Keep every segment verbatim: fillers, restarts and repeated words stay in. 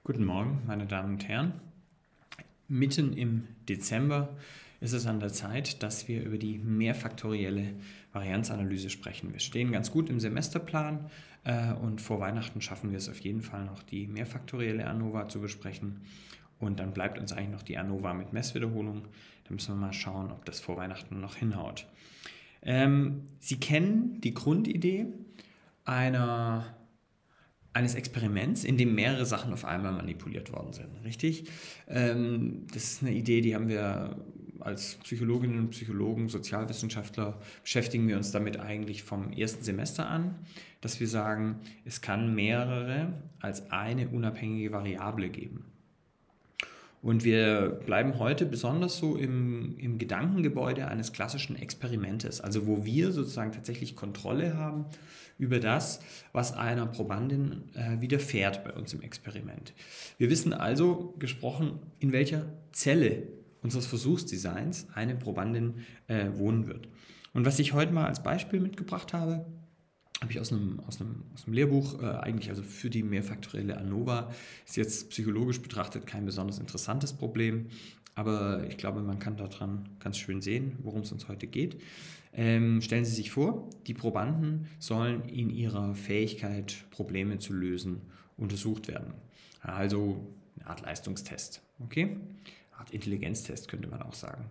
Guten Morgen, meine Damen und Herren. Mitten im Dezember ist es an der Zeit, dass wir über die mehrfaktorielle Varianzanalyse sprechen. Wir stehen ganz gut im Semesterplan äh, und vor Weihnachten schaffen wir es auf jeden Fall noch, die mehrfaktorielle ANOVA zu besprechen. Und dann bleibt uns eigentlich noch die ANOVA mit Messwiederholung. Da müssen wir mal schauen, ob das vor Weihnachten noch hinhaut. Ähm, Sie kennen die Grundidee einer eines Experiments, in dem mehrere Sachen auf einmal manipuliert worden sind, richtig? Ähm, das ist eine Idee, die haben wir als Psychologinnen und Psychologen, Sozialwissenschaftler, beschäftigen wir uns damit eigentlich vom ersten Semester an, dass wir sagen, es kann mehrere als eine unabhängige Variable geben. Und wir bleiben heute besonders so im, im Gedankengebäude eines klassischen Experimentes, also wo wir sozusagen tatsächlich Kontrolle haben über das, was einer Probandin äh, widerfährt bei uns im Experiment. Wir wissen also, gesprochen, in welcher Zelle unseres Versuchsdesigns eine Probandin äh, wohnen wird. Und was ich heute mal als Beispiel mitgebracht habe, habe ich aus einem, aus einem, aus einem Lehrbuch, äh, eigentlich also für die mehrfaktorielle ANOVA, ist jetzt psychologisch betrachtet kein besonders interessantes Problem, aber ich glaube, man kann daran ganz schön sehen, worum es uns heute geht. Ähm, stellen Sie sich vor, die Probanden sollen in ihrer Fähigkeit, Probleme zu lösen, untersucht werden. Also eine Art Leistungstest, okay? Eine Art Intelligenztest könnte man auch sagen.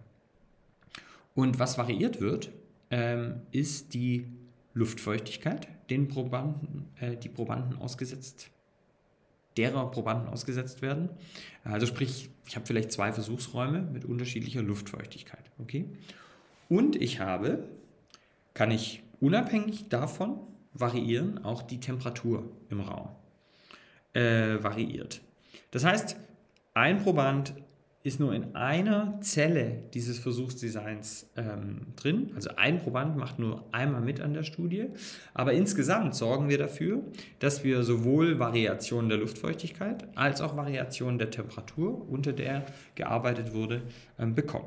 Und was variiert wird, ähm, ist die Luftfeuchtigkeit, den Probanden, äh, die Probanden ausgesetzt, derer Probanden ausgesetzt werden. Also sprich, ich habe vielleicht zwei Versuchsräume mit unterschiedlicher Luftfeuchtigkeit. Okay? Und ich habe, kann ich unabhängig davon variieren, auch die Temperatur im Raum äh, variiert. Das heißt, ein Proband ist nur in einer Zelle dieses Versuchsdesigns ähm, drin. Also ein Proband macht nur einmal mit an der Studie. Aber insgesamt sorgen wir dafür, dass wir sowohl Variationen der Luftfeuchtigkeit als auch Variationen der Temperatur, unter der gearbeitet wurde, ähm, bekommen.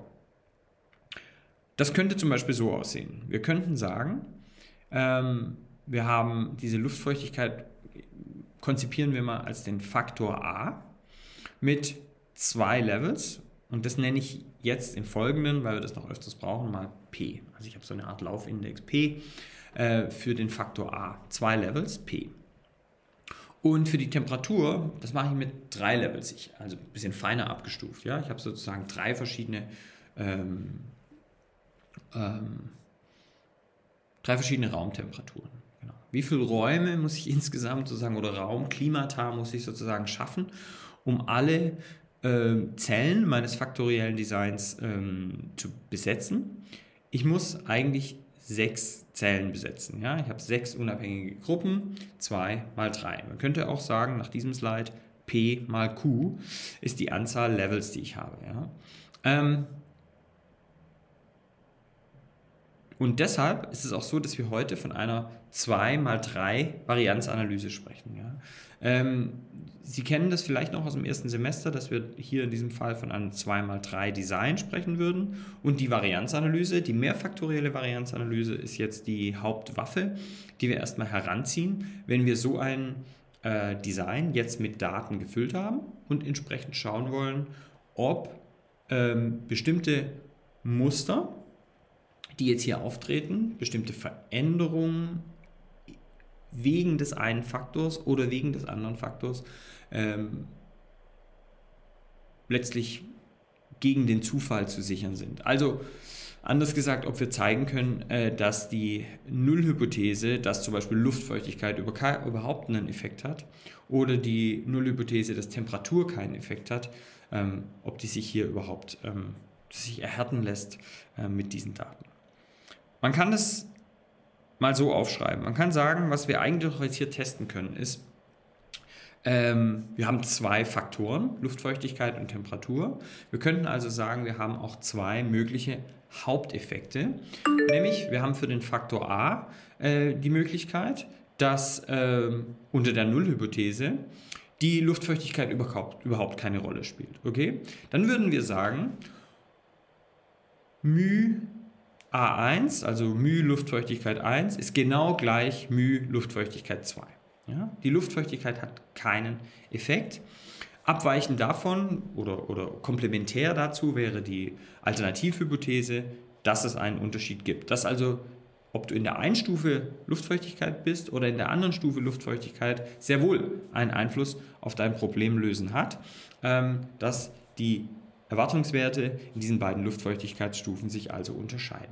Das könnte zum Beispiel so aussehen. Wir könnten sagen, ähm, wir haben diese Luftfeuchtigkeit, konzipieren wir mal als den Faktor A mit zwei Levels, und das nenne ich jetzt im Folgenden, weil wir das noch öfters brauchen, mal P. Also ich habe so eine Art Laufindex P äh, für den Faktor A. Zwei Levels, P. Und für die Temperatur, das mache ich mit drei Levels, ich, also ein bisschen feiner abgestuft. Ja? Ich habe sozusagen drei verschiedene ähm, ähm, drei verschiedene Raumtemperaturen. Genau. Wie viele Räume muss ich insgesamt sozusagen, oder Raumklimata muss ich sozusagen schaffen, um alle Zellen meines faktoriellen Designs ähm, zu besetzen. Ich muss eigentlich sechs Zellen besetzen. Ja? Ich habe sechs unabhängige Gruppen, zwei mal drei. Man könnte auch sagen, nach diesem Slide, P mal Q ist die Anzahl Levels, die ich habe. Ja? Ähm, und deshalb ist es auch so, dass wir heute von einer zwei mal drei Varianzanalyse sprechen. Ja? Ähm, Sie kennen das vielleicht noch aus dem ersten Semester, dass wir hier in diesem Fall von einem zwei mal drei Design sprechen würden. Und die Varianzanalyse, die mehrfaktorielle Varianzanalyse, ist jetzt die Hauptwaffe, die wir erstmal heranziehen, wenn wir so ein äh, Design jetzt mit Daten gefüllt haben und entsprechend schauen wollen, ob ähm, bestimmte Muster, die jetzt hier auftreten, bestimmte Veränderungen wegen des einen Faktors oder wegen des anderen Faktors ähm, letztlich gegen den Zufall zu sichern sind. Also anders gesagt, ob wir zeigen können, äh, dass die Nullhypothese, dass zum Beispiel Luftfeuchtigkeit über überhaupt einen Effekt hat, oder die Nullhypothese, dass Temperatur keinen Effekt hat, ähm, ob die sich hier überhaupt ähm, sich erhärten lässt äh, mit diesen Daten. Man kann das mal so aufschreiben. Man kann sagen, was wir eigentlich jetzt hier testen können, ist, ähm, wir haben zwei Faktoren, Luftfeuchtigkeit und Temperatur. Wir könnten also sagen, wir haben auch zwei mögliche Haupteffekte. Nämlich, wir haben für den Faktor A äh, die Möglichkeit, dass äh, unter der Nullhypothese die Luftfeuchtigkeit überhaupt, überhaupt keine Rolle spielt. Okay? Dann würden wir sagen, μ A eins, also μ Luftfeuchtigkeit eins, ist genau gleich μ Luftfeuchtigkeit zwei. Ja? Die Luftfeuchtigkeit hat keinen Effekt, Abweichend davon oder, oder komplementär dazu wäre die Alternativhypothese, dass es einen Unterschied gibt. Dass also, ob du in der einen Stufe Luftfeuchtigkeit bist oder in der anderen Stufe Luftfeuchtigkeit, sehr wohl einen Einfluss auf dein Problemlösen hat, ähm, dass die Erwartungswerte in diesen beiden Luftfeuchtigkeitsstufen sich also unterscheiden.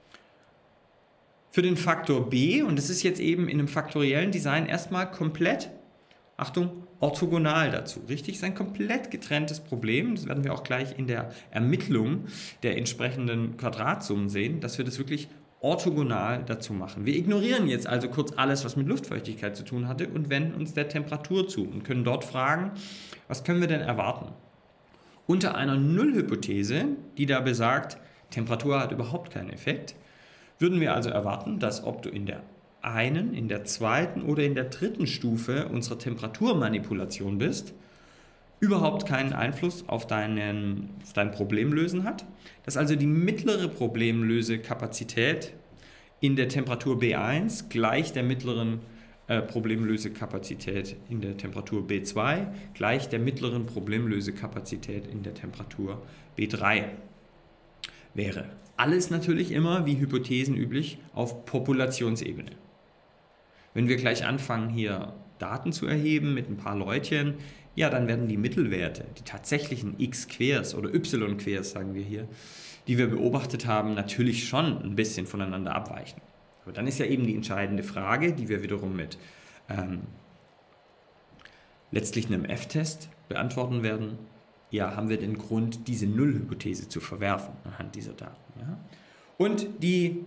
Für den Faktor B, und das ist jetzt eben in einem faktoriellen Design erstmal komplett, Achtung, orthogonal dazu. Richtig, ist ein komplett getrenntes Problem. Das werden wir auch gleich in der Ermittlung der entsprechenden Quadratsummen sehen, dass wir das wirklich orthogonal dazu machen. Wir ignorieren jetzt also kurz alles, was mit Luftfeuchtigkeit zu tun hatte und wenden uns der Temperatur zu und können dort fragen, was können wir denn erwarten? Unter einer Nullhypothese, die da besagt, Temperatur hat überhaupt keinen Effekt, würden wir also erwarten, dass ob du in der einen, in der zweiten oder in der dritten Stufe unserer Temperaturmanipulation bist, überhaupt keinen Einfluss auf, deinen, auf dein Problemlösen hat, dass also die mittlere Problemlösekapazität in der Temperatur B eins gleich der mittleren äh, Problemlösekapazität in der Temperatur B zwei gleich der mittleren Problemlösekapazität in der Temperatur B drei wäre. Alles natürlich immer, wie Hypothesen üblich, auf Populationsebene. Wenn wir gleich anfangen, hier Daten zu erheben mit ein paar Leutchen, ja, dann werden die Mittelwerte, die tatsächlichen X-Quers oder Y-Quers, sagen wir hier, die wir beobachtet haben, natürlich schon ein bisschen voneinander abweichen. Aber dann ist ja eben die entscheidende Frage, die wir wiederum mit ähm, letztlich einem F-Test beantworten werden, ja, haben wir den Grund, diese Nullhypothese zu verwerfen anhand dieser Daten. Ja? Und die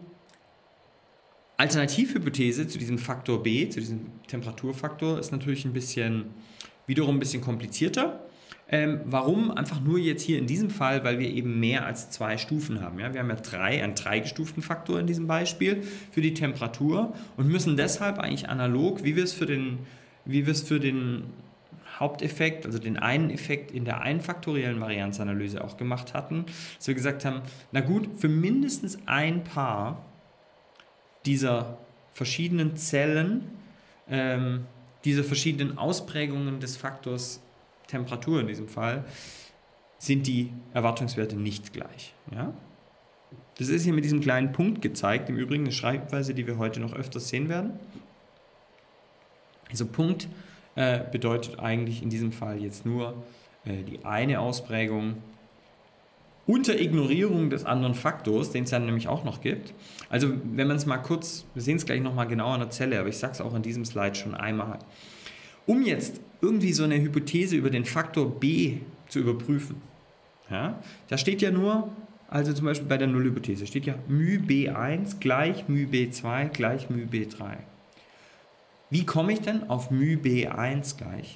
Alternativhypothese zu diesem Faktor B, zu diesem Temperaturfaktor, ist natürlich ein bisschen, wiederum ein bisschen komplizierter. Ähm, warum? Einfach nur jetzt hier in diesem Fall, weil wir eben mehr als zwei Stufen haben. Ja? Wir haben ja drei, einen dreigestuften Faktor in diesem Beispiel für die Temperatur und müssen deshalb eigentlich analog, wie wir es für den, wie wir es für den Haupteffekt, also den einen Effekt in der einfaktoriellen Varianzanalyse auch gemacht hatten, dass wir gesagt haben, na gut, für mindestens ein Paar dieser verschiedenen Zellen, ähm, diese verschiedenen Ausprägungen des Faktors Temperatur in diesem Fall, sind die Erwartungswerte nicht gleich. Ja? Das ist hier mit diesem kleinen Punkt gezeigt, im Übrigen eine Schreibweise, die wir heute noch öfters sehen werden. Also Punkt äh, bedeutet eigentlich in diesem Fall jetzt nur äh, die eine Ausprägung unter Ignorierung des anderen Faktors, den es dann nämlich auch noch gibt. Also wenn man es mal kurz, wir sehen es gleich nochmal genauer an der Zelle, aber ich sage es auch in diesem Slide schon einmal. Um jetzt irgendwie so eine Hypothese über den Faktor B zu überprüfen, ja, da steht ja nur, also zum Beispiel bei der Nullhypothese, steht ja μ B eins gleich μ B zwei gleich μ B drei. Wie komme ich denn auf μ B eins gleich?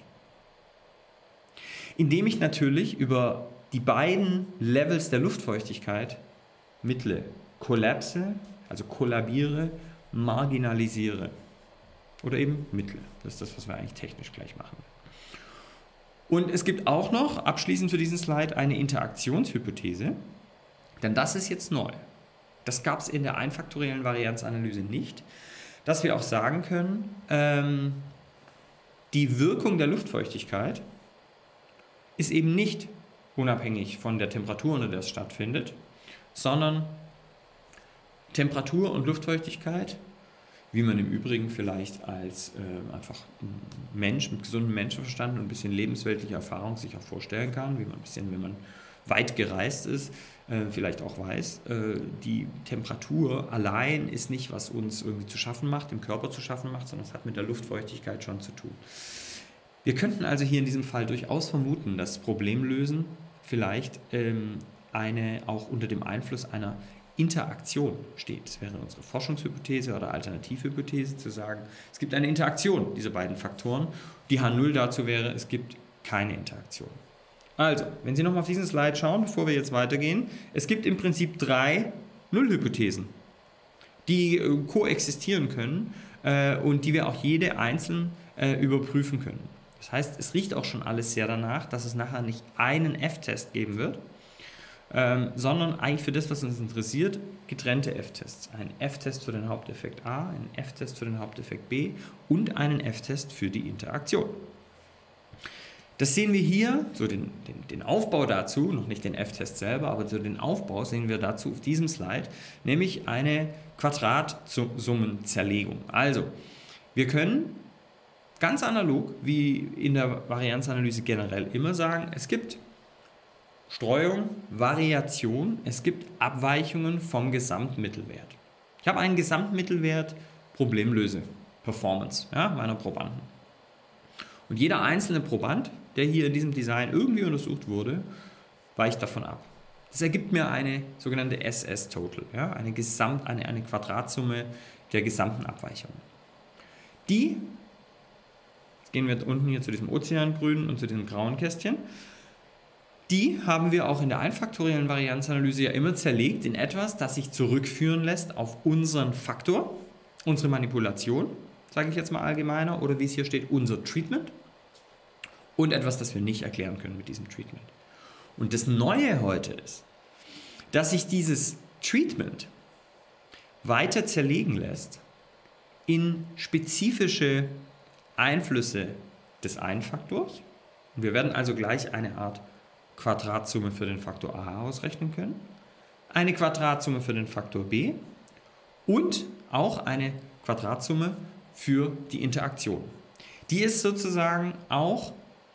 Indem ich natürlich über die beiden Levels der Luftfeuchtigkeit mittle, kollapse, also kollabiere, marginalisiere. Oder eben mittle. Das ist das, was wir eigentlich technisch gleich machen. Und es gibt auch noch, abschließend für diesen Slide, eine Interaktionshypothese. Denn das ist jetzt neu. Das gab es in der einfaktoriellen Varianzanalyse nicht. Dass wir auch sagen können, ähm, die Wirkung der Luftfeuchtigkeit ist eben nicht unabhängig von der Temperatur, unter der es stattfindet, sondern Temperatur und Luftfeuchtigkeit, wie man im Übrigen vielleicht als äh, einfach Mensch mit gesundem Menschenverstand und ein bisschen lebensweltlicher Erfahrung sich auch vorstellen kann, wie man ein bisschen, wenn man weit gereist ist, äh, vielleicht auch weiß, äh, die Temperatur allein ist nicht, was uns irgendwie zu schaffen macht, dem Körper zu schaffen macht, sondern es hat mit der Luftfeuchtigkeit schon zu tun. Wir könnten also hier in diesem Fall durchaus vermuten, dass Problemlösen vielleicht ähm, eine auch unter dem Einfluss einer Interaktion steht. Das wäre unsere Forschungshypothese oder Alternativhypothese, zu sagen, es gibt eine Interaktion dieser beiden Faktoren. Die H null dazu wäre, es gibt keine Interaktion. Also, wenn Sie nochmal auf diesen Slide schauen, bevor wir jetzt weitergehen, es gibt im Prinzip drei Nullhypothesen, die äh, koexistieren können äh, und die wir auch jede einzeln äh, überprüfen können. Das heißt, es riecht auch schon alles sehr danach, dass es nachher nicht einen F-Test geben wird, ähm, sondern eigentlich für das, was uns interessiert, getrennte F-Tests. Ein F-Test für den Haupteffekt A, einen F-Test für den Haupteffekt B und einen F-Test für die Interaktion. Das sehen wir hier, so den, den, den Aufbau dazu, noch nicht den F-Test selber, aber so den Aufbau sehen wir dazu auf diesem Slide, nämlich eine Quadratsummen-Zerlegung. Also, wir können ganz analog wie in der Varianzanalyse generell immer sagen, es gibt Streuung, Variation, es gibt Abweichungen vom Gesamtmittelwert. Ich habe einen Gesamtmittelwert, Problemlöse, Performance, ja, meiner Probanden. Und jeder einzelne Proband, der hier in diesem Design irgendwie untersucht wurde, weicht davon ab. Das ergibt mir eine sogenannte S S-Total, ja, eine, Gesamt, eine, eine Quadratsumme der gesamten Abweichungen. Die, jetzt gehen wir unten hier zu diesem Ozeangrünen und zu diesem grauen Kästchen, die haben wir auch in der einfaktoriellen Varianzanalyse ja immer zerlegt in etwas, das sich zurückführen lässt auf unseren Faktor, unsere Manipulation, sage ich jetzt mal allgemeiner, oder wie es hier steht, unser Treatment und etwas, das wir nicht erklären können mit diesem Treatment. Und das Neue heute ist, dass sich dieses Treatment weiter zerlegen lässt in spezifische Einflüsse des einen Faktors. Und wir werden also gleich eine Art Quadratsumme für den Faktor A ausrechnen können, eine Quadratsumme für den Faktor B und auch eine Quadratsumme für die Interaktion. Die ist sozusagen auch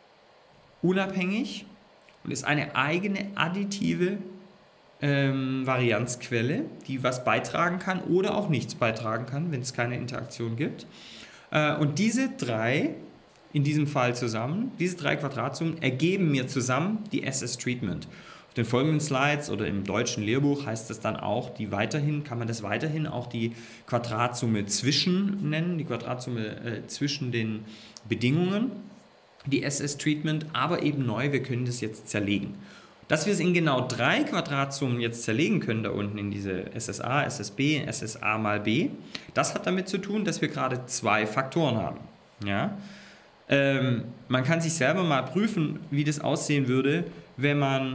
unabhängig und ist eine eigene additive ähm, Varianzquelle, die was beitragen kann oder auch nichts beitragen kann, wenn es keine Interaktion gibt. Äh, und diese drei, in diesem Fall zusammen, diese drei Quadratsummen ergeben mir zusammen die S S-Treatment. Auf den folgenden Slides oder im deutschen Lehrbuch heißt das dann auch, die weiterhin, kann man das weiterhin auch die Quadratsumme zwischen nennen, die Quadratsumme äh, zwischen den Bedingungen, die S S-Treatment, aber eben neu, wir können das jetzt zerlegen. Dass wir es in genau drei Quadratsummen jetzt zerlegen können, da unten in diese S S A, S S B, S S A mal B, das hat damit zu tun, dass wir gerade zwei Faktoren haben. Ja? Ähm, man kann sich selber mal prüfen, wie das aussehen würde, wenn man,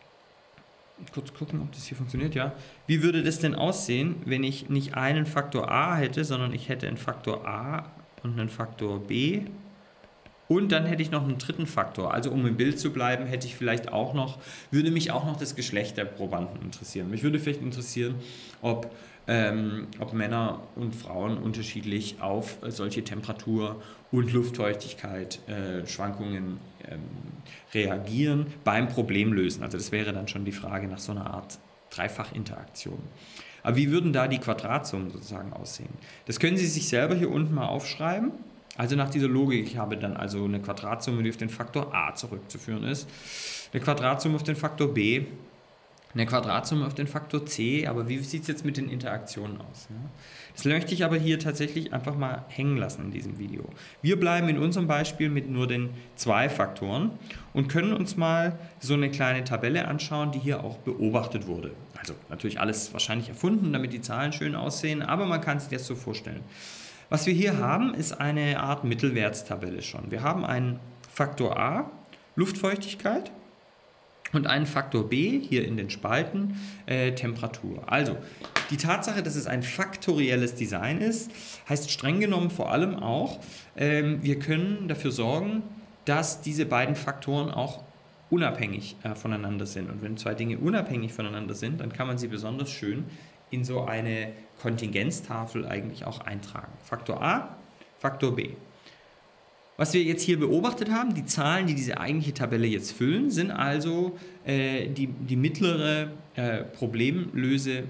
kurz gucken, ob das hier funktioniert, ja. Wie würde das denn aussehen, wenn ich nicht einen Faktor A hätte, sondern ich hätte einen Faktor A und einen Faktor B und dann hätte ich noch einen dritten Faktor. Also um im Bild zu bleiben, hätte ich vielleicht auch noch, würde mich auch noch das Geschlecht der Probanden interessieren. Mich würde vielleicht interessieren, ob, ähm, ob Männer und Frauen unterschiedlich auf solche Temperatur- und Luftfeuchtigkeit äh, Schwankungen ähm, reagieren beim Problemlösen. Also das wäre dann schon die Frage nach so einer Art Dreifachinteraktion. Aber wie würden da die Quadratsummen sozusagen aussehen? Das können Sie sich selber hier unten mal aufschreiben. Also nach dieser Logik, ich habe dann also eine Quadratsumme, die auf den Faktor A zurückzuführen ist, eine Quadratsumme auf den Faktor B, eine Quadratsumme auf den Faktor C, aber wie sieht es jetzt mit den Interaktionen aus? Ja? Das möchte ich aber hier tatsächlich einfach mal hängen lassen in diesem Video. Wir bleiben in unserem Beispiel mit nur den zwei Faktoren und können uns mal so eine kleine Tabelle anschauen, die hier auch beobachtet wurde. Also natürlich alles wahrscheinlich erfunden, damit die Zahlen schön aussehen, aber man kann sich das so vorstellen. Was wir hier haben, ist eine Art Mittelwertstabelle schon. Wir haben einen Faktor A, Luftfeuchtigkeit, und einen Faktor B, hier in den Spalten, äh, Temperatur. Also, die Tatsache, dass es ein faktorielles Design ist, heißt streng genommen vor allem auch, ähm, wir können dafür sorgen, dass diese beiden Faktoren auch unabhängig äh, voneinander sind. Und wenn zwei Dinge unabhängig voneinander sind, dann kann man sie besonders schön in so eine Kontingenztafel eigentlich auch eintragen. Faktor A, Faktor B. Was wir jetzt hier beobachtet haben, die Zahlen, die diese eigentliche Tabelle jetzt füllen, sind also äh, die, die mittlere äh, Problemlösefähigkeit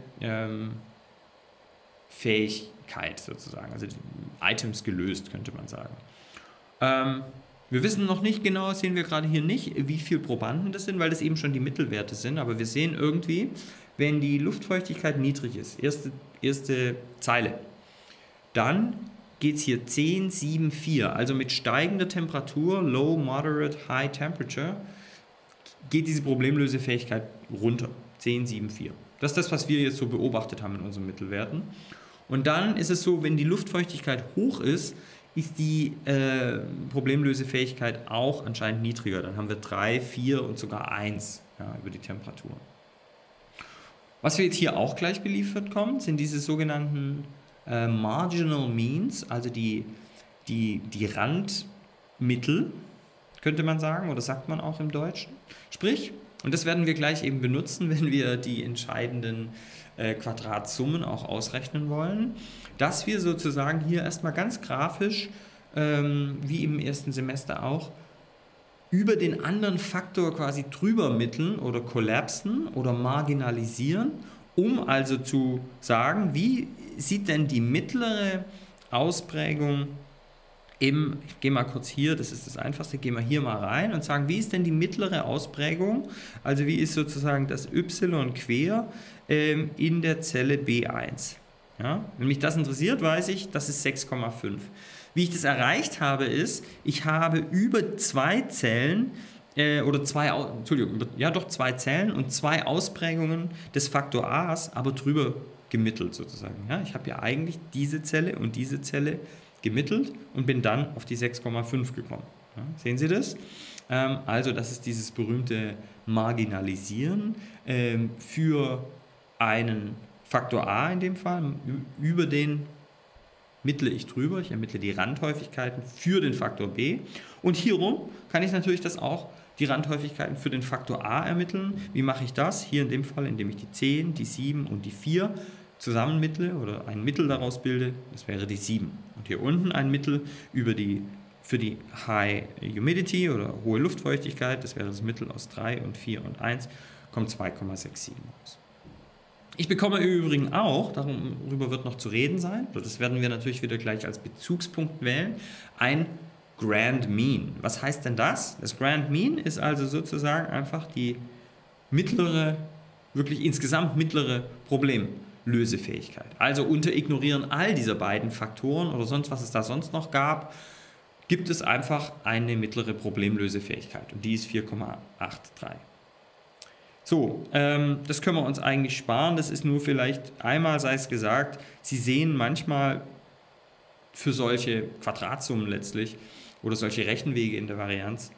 ähm, sozusagen, also Items gelöst, könnte man sagen. Ähm, wir wissen noch nicht genau, sehen wir gerade hier nicht, wie viele Probanden das sind, weil das eben schon die Mittelwerte sind, aber wir sehen irgendwie, wenn die Luftfeuchtigkeit niedrig ist, erste, erste Zeile, dann geht es hier zehn, sieben, vier, also mit steigender Temperatur, Low, Moderate, High Temperature, geht diese Problemlösefähigkeit runter, zehn, sieben, vier. Das ist das, was wir jetzt so beobachtet haben in unseren Mittelwerten. Und dann ist es so, wenn die Luftfeuchtigkeit hoch ist, ist die äh, Problemlösefähigkeit auch anscheinend niedriger. Dann haben wir drei, vier und sogar eins, ja, über die Temperatur. Was wir jetzt hier auch gleich beliefert kommen, sind diese sogenannten äh, Marginal Means, also die, die, die Randmittel. könnte man sagen, oder sagt man auch im Deutschen. Sprich, und das werden wir gleich eben benutzen, wenn wir die entscheidenden äh, Quadratsummen auch ausrechnen wollen, dass wir sozusagen hier erstmal ganz grafisch, ähm, wie im ersten Semester auch, über den anderen Faktor quasi drüber mitteln oder kollapsen oder marginalisieren, um also zu sagen, wie sieht denn die mittlere Ausprägung im, ich gehe mal kurz hier, das ist das Einfachste, gehen wir hier mal rein und sagen, wie ist denn die mittlere Ausprägung, also wie ist sozusagen das y quer ähm, in der Zelle B eins. Ja? Wenn mich das interessiert, weiß ich, das ist sechs Komma fünf. Wie ich das erreicht habe, ist, ich habe über zwei Zellen, äh, oder zwei, Entschuldigung, über, ja doch zwei Zellen und zwei Ausprägungen des Faktor A's, aber drüber gemittelt sozusagen. Ja? Ich habe ja eigentlich diese Zelle und diese Zelle gemittelt und bin dann auf die sechs Komma fünf gekommen. Ja? Sehen Sie das? Ähm, also das ist dieses berühmte Marginalisieren ähm, für einen Faktor A in dem Fall, über den mittle ich drüber, ich ermittle die Randhäufigkeiten für den Faktor B und hierum kann ich natürlich das auch, die Randhäufigkeiten für den Faktor A ermitteln. Wie mache ich das? Hier in dem Fall, indem ich die zehn, die sieben und die vier zusammen mittle oder ein Mittel daraus bilde, das wäre die sieben. Und hier unten ein Mittel über die, für die High Humidity oder hohe Luftfeuchtigkeit, das wäre das Mittel aus drei und vier und eins, kommt zwei Komma sechs sieben raus. Ich bekomme im Übrigen auch, darüber wird noch zu reden sein, das werden wir natürlich wieder gleich als Bezugspunkt wählen, ein Grand Mean. Was heißt denn das? Das Grand Mean ist also sozusagen einfach die mittlere, wirklich insgesamt mittlere Problemlösefähigkeit. Also unter Ignorieren all dieser beiden Faktoren oder sonst, was es da sonst noch gab, gibt es einfach eine mittlere Problemlösefähigkeit und die ist vier Komma dreiundachtzig. So, ähm, das können wir uns eigentlich sparen, das ist nur vielleicht einmal, sei es gesagt, Sie sehen manchmal für solche Quadratsummen letztlich oder solche Rechenwege in der Varianz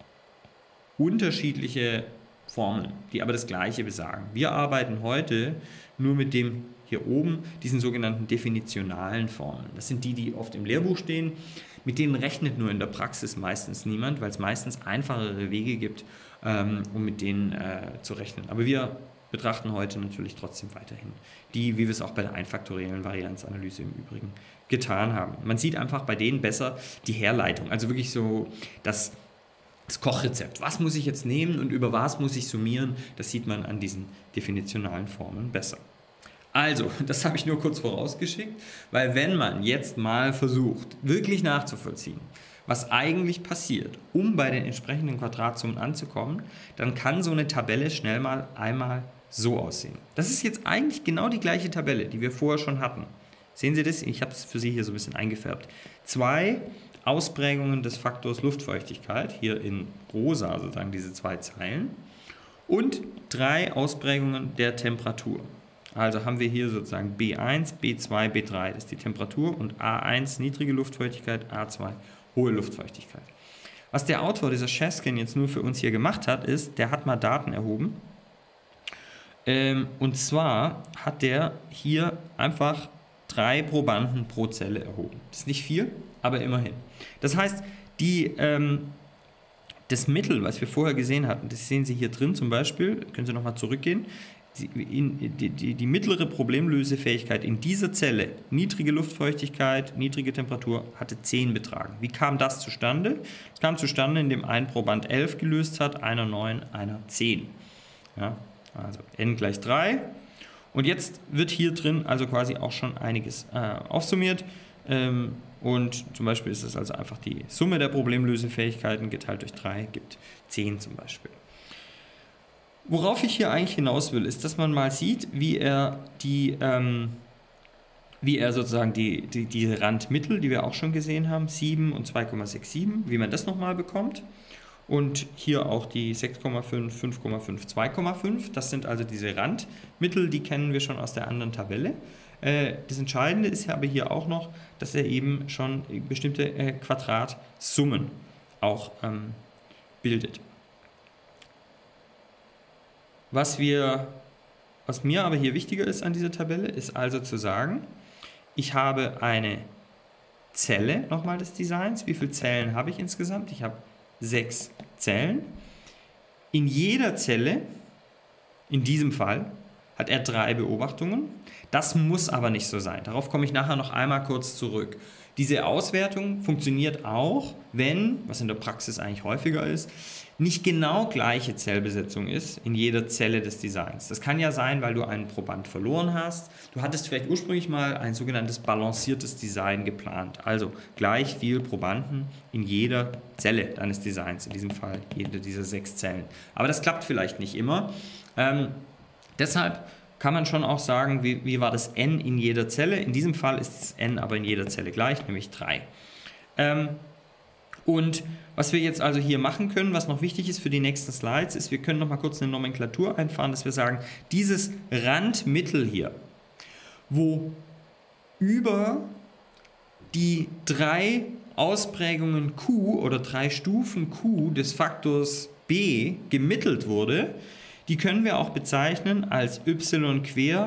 unterschiedliche Formeln, die aber das Gleiche besagen. Wir arbeiten heute nur mit dem hier oben, diesen sogenannten definitionalen Formeln. Das sind die, die oft im Lehrbuch stehen, mit denen rechnet nur in der Praxis meistens niemand, weil es meistens einfachere Wege gibt, ähm, um mit denen äh, zu rechnen. Aber wir betrachten heute natürlich trotzdem weiterhin die, wie wir es auch bei der einfaktoriellen Varianzanalyse im Übrigen getan haben. Man sieht einfach bei denen besser die Herleitung, also wirklich so das, das Kochrezept. Was muss ich jetzt nehmen und über was muss ich summieren? Das sieht man an diesen definitionalen Formeln besser. Also, das habe ich nur kurz vorausgeschickt, weil wenn man jetzt mal versucht, wirklich nachzuvollziehen, was eigentlich passiert, um bei den entsprechenden Quadratsummen anzukommen, dann kann so eine Tabelle schnell mal einmal so aussehen. Das ist jetzt eigentlich genau die gleiche Tabelle, die wir vorher schon hatten. Sehen Sie das? Ich habe es für Sie hier so ein bisschen eingefärbt. Zwei Ausprägungen des Faktors Luftfeuchtigkeit, hier in rosa sozusagen diese zwei Zeilen, und drei Ausprägungen der Temperatur. Also haben wir hier sozusagen B eins, B zwei, B drei, das ist die Temperatur, und A eins niedrige Luftfeuchtigkeit, A zwei hohe Luftfeuchtigkeit. Was der Autor dieser Shaskin jetzt nur für uns hier gemacht hat, ist, der hat mal Daten erhoben. Ähm, und zwar hat der hier einfach drei Probanden pro Zelle erhoben. Das ist nicht viel, aber immerhin. Das heißt, die, ähm, das Mittel, was wir vorher gesehen hatten, das sehen Sie hier drin zum Beispiel, können Sie nochmal zurückgehen, Die, die, die, die mittlere Problemlösefähigkeit in dieser Zelle, niedrige Luftfeuchtigkeit, niedrige Temperatur, hatte zehn betragen. Wie kam das zustande? Es kam zustande, indem ein Proband elf gelöst hat, einer neun, einer zehn. Ja, also n gleich drei. Und jetzt wird hier drin also quasi auch schon einiges äh, aufsummiert. Ähm, und zum Beispiel ist es also einfach die Summe der Problemlösefähigkeiten geteilt durch drei, gibt zehn zum Beispiel. Worauf ich hier eigentlich hinaus will, ist, dass man mal sieht, wie er die, ähm, wie er sozusagen die, die, die Randmittel, die wir auch schon gesehen haben, sieben und zwei Komma siebenundsechzig, wie man das nochmal bekommt. Und hier auch die sechs Komma fünf, fünf Komma fünf, zwei Komma fünf. Das sind also diese Randmittel, die kennen wir schon aus der anderen Tabelle. Äh, das Entscheidende ist aber hier auch noch, dass er eben schon bestimmte äh, Quadratsummen auch ähm, bildet. Was, wir, was mir aber hier wichtiger ist an dieser Tabelle, ist also zu sagen, ich habe eine Zelle nochmal des Designs. Wie viele Zellen habe ich insgesamt? Ich habe sechs Zellen. In jeder Zelle, in diesem Fall, hat er drei Beobachtungen. Das muss aber nicht so sein. Darauf komme ich nachher noch einmal kurz zurück. Diese Auswertung funktioniert auch, wenn, was in der Praxis eigentlich häufiger ist, nicht genau gleiche Zellbesetzung ist in jeder Zelle des Designs. Das kann ja sein, weil du einen Proband verloren hast. Du hattest vielleicht ursprünglich mal ein sogenanntes balanciertes Design geplant. Also gleich viel Probanden in jeder Zelle deines Designs, in diesem Fall jede dieser sechs Zellen. Aber das klappt vielleicht nicht immer. Ähm, deshalb kann man schon auch sagen, wie, wie war das N in jeder Zelle. In diesem Fall ist das N aber in jeder Zelle gleich, nämlich drei. Ähm, und was wir jetzt also hier machen können, was noch wichtig ist für die nächsten Slides, ist, wir können noch mal kurz eine Nomenklatur einfahren, dass wir sagen, dieses Randmittel hier, wo über die drei Ausprägungen Q oder drei Stufen Q des Faktors B gemittelt wurde, die können wir auch bezeichnen als y quer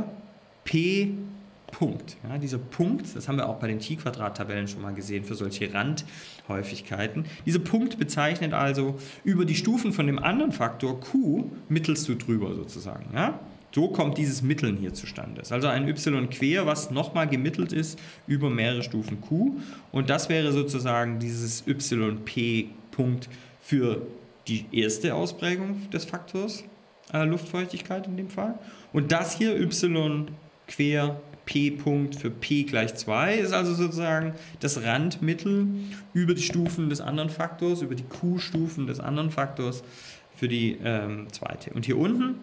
p Punkt. Ja, dieser Punkt, das haben wir auch bei den Chi-Quadrat-Tabellen schon mal gesehen für solche Randhäufigkeiten. Dieser Punkt bezeichnet also über die Stufen von dem anderen Faktor Q mittelst du drüber sozusagen. Ja? So kommt dieses Mitteln hier zustande. Das ist also ein y quer, was nochmal gemittelt ist über mehrere Stufen Q. Und das wäre sozusagen dieses yp Punkt für die erste Ausprägung des Faktors äh, Luftfeuchtigkeit in dem Fall. Und das hier y quer p Punkt für p gleich zwei ist also sozusagen das Randmittel über die Stufen des anderen Faktors, über die Q-Stufen des anderen Faktors für die ähm, zweite. Und hier unten,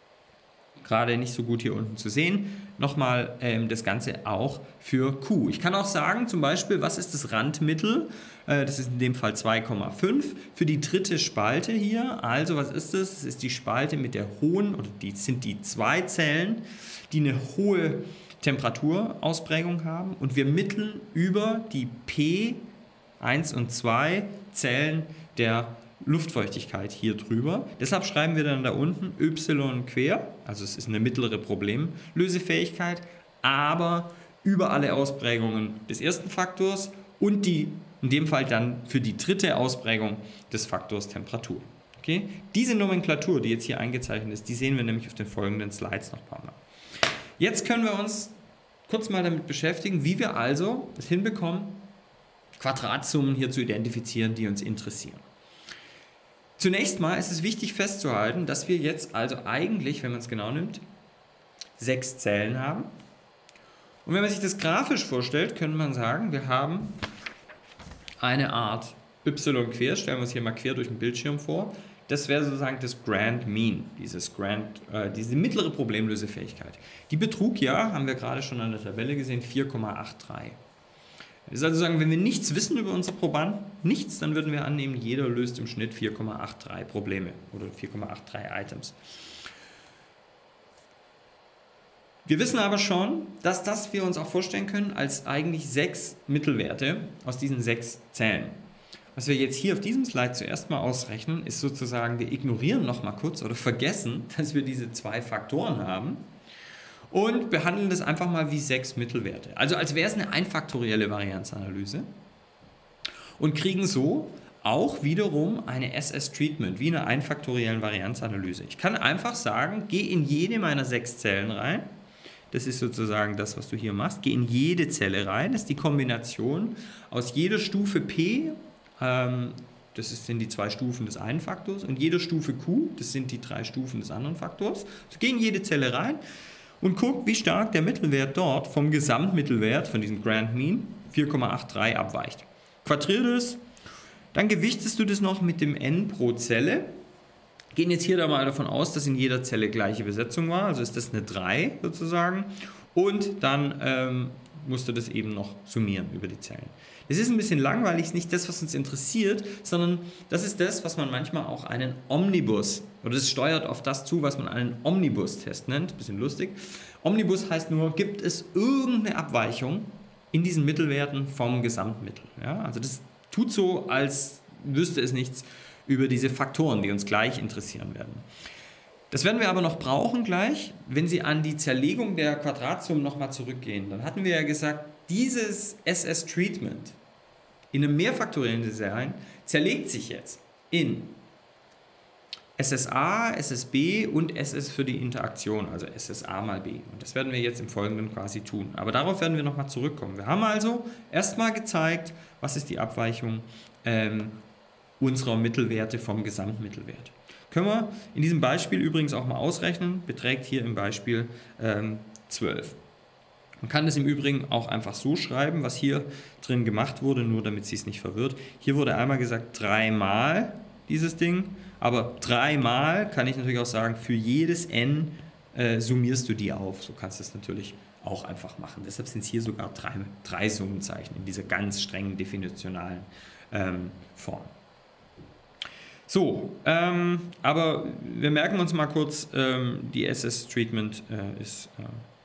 gerade nicht so gut hier unten zu sehen, nochmal ähm, das Ganze auch für Q. Ich kann auch sagen, zum Beispiel, was ist das Randmittel? Äh, das ist in dem Fall zwei Komma fünf für die dritte Spalte hier. Also was ist das? Das ist die Spalte mit der hohen, oder die sind die zwei Zellen, die eine hohe Temperaturausprägung haben, und wir mitteln über die P eins und zwei Zellen der Luftfeuchtigkeit hier drüber. Deshalb schreiben wir dann da unten y quer, also es ist eine mittlere Problemlösefähigkeit, aber über alle Ausprägungen des ersten Faktors und die, in dem Fall dann für die dritte Ausprägung des Faktors Temperatur. Okay? Diese Nomenklatur, die jetzt hier eingezeichnet ist, die sehen wir nämlich auf den folgenden Slides noch ein paar Mal. Jetzt können wir uns kurz mal damit beschäftigen, wie wir also es hinbekommen, Quadratsummen hier zu identifizieren, die uns interessieren. Zunächst mal ist es wichtig festzuhalten, dass wir jetzt also eigentlich, wenn man es genau nimmt, sechs Zellen haben. Und wenn man sich das grafisch vorstellt, könnte man sagen, wir haben eine Art y quer, stellen wir uns hier mal quer durch den Bildschirm vor. Das wäre sozusagen das Grand Mean, dieses Grand, äh, diese mittlere Problemlösefähigkeit. Die betrug ja, haben wir gerade schon an der Tabelle gesehen, vier Komma dreiundachtzig. Das ist also sagen, wenn wir nichts wissen über unsere Probanden, nichts, dann würden wir annehmen, jeder löst im Schnitt vier Komma dreiundachtzig Probleme oder vier Komma dreiundachtzig Items. Wir wissen aber schon, dass das wir uns auch vorstellen können als eigentlich sechs Mittelwerte aus diesen sechs Zellen. Was wir jetzt hier auf diesem Slide zuerst mal ausrechnen, ist sozusagen, wir ignorieren noch mal kurz oder vergessen, dass wir diese zwei Faktoren haben und behandeln das einfach mal wie sechs Mittelwerte. Also als wäre es eine einfaktorielle Varianzanalyse und kriegen so auch wiederum eine S S-Treatment, wie eine einfaktoriellen Varianzanalyse. Ich kann einfach sagen, geh in jede meiner sechs Zellen rein. Das ist sozusagen das, was du hier machst. Geh in jede Zelle rein. Das ist die Kombination aus jeder Stufe P, ähm, das sind die zwei Stufen des einen Faktors, und jeder Stufe Q, das sind die drei Stufen des anderen Faktors. Also geh in jede Zelle rein und guck, wie stark der Mittelwert dort vom Gesamtmittelwert von diesem Grand Mean vier Komma dreiundachtzig abweicht. Quadrier das, dann gewichtest du das noch mit dem N pro Zelle. Gehen jetzt hier da mal davon aus, dass in jeder Zelle gleiche Besetzung war, also ist das eine drei sozusagen, und dann ähm, musst du das eben noch summieren über die Zellen. Das ist ein bisschen langweilig, ist nicht das, was uns interessiert, sondern das ist das, was man manchmal auch einen Omnibus, oder das steuert auf das zu, was man einen Omnibus-Test nennt, ein bisschen lustig. Omnibus heißt nur, gibt es irgendeine Abweichung in diesen Mittelwerten vom Gesamtmittel. Ja? Also das tut so, als wüsste es nichts über diese Faktoren, die uns gleich interessieren werden. Das werden wir aber noch brauchen gleich, wenn Sie an die Zerlegung der Quadratsummen nochmal zurückgehen. Dann hatten wir ja gesagt, dieses S S-Treatment in einem mehrfaktoriellen Design zerlegt sich jetzt. in S S A, S S B und S S für die Interaktion, also S S A mal B. Und das werden wir jetzt im Folgenden quasi tun. Aber darauf werden wir nochmal zurückkommen. Wir haben also erstmal gezeigt, was ist die Abweichung ähm, unserer Mittelwerte vom Gesamtmittelwert. Können wir in diesem Beispiel übrigens auch mal ausrechnen, beträgt hier im Beispiel ähm, zwölf. Man kann das im Übrigen auch einfach so schreiben, was hier drin gemacht wurde, nur damit Sie es nicht verwirrt. Hier wurde einmal gesagt, dreimal dieses Ding, aber dreimal kann ich natürlich auch sagen, für jedes n äh, summierst du die auf. So kannst du es natürlich auch einfach machen. Deshalb sind es hier sogar drei, drei Summenzeichen in dieser ganz strengen definitionalen ähm, Form. So, ähm, aber wir merken uns mal kurz, ähm, die S S-Treatment äh, ist... Äh,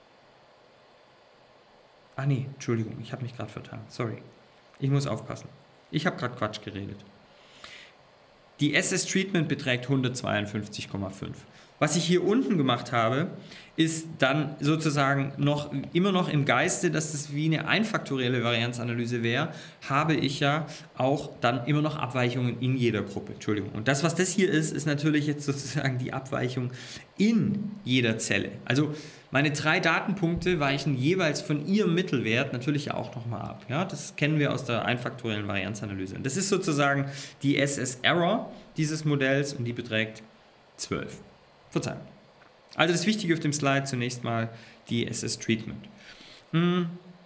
ah nee, Entschuldigung, ich habe mich gerade vertan, sorry. Ich muss aufpassen. Ich habe gerade Quatsch geredet. Die S S-Treatment beträgt hundertzweiundfünfzig Komma fünf. Was ich hier unten gemacht habe, ist dann sozusagen noch immer noch im Geiste, dass das wie eine einfaktorielle Varianzanalyse wäre, habe ich ja auch dann immer noch Abweichungen in jeder Gruppe. Entschuldigung. Und das, was das hier ist, ist natürlich jetzt sozusagen die Abweichung in jeder Zelle. Also meine drei Datenpunkte weichen jeweils von ihrem Mittelwert natürlich ja auch nochmal ab. Ja, das kennen wir aus der einfaktoriellen Varianzanalyse. Und das ist sozusagen die S S-Error dieses Modells und die beträgt zwölf. Verzeihung. Also das Wichtige auf dem Slide zunächst mal die S S-Treatment. Hm.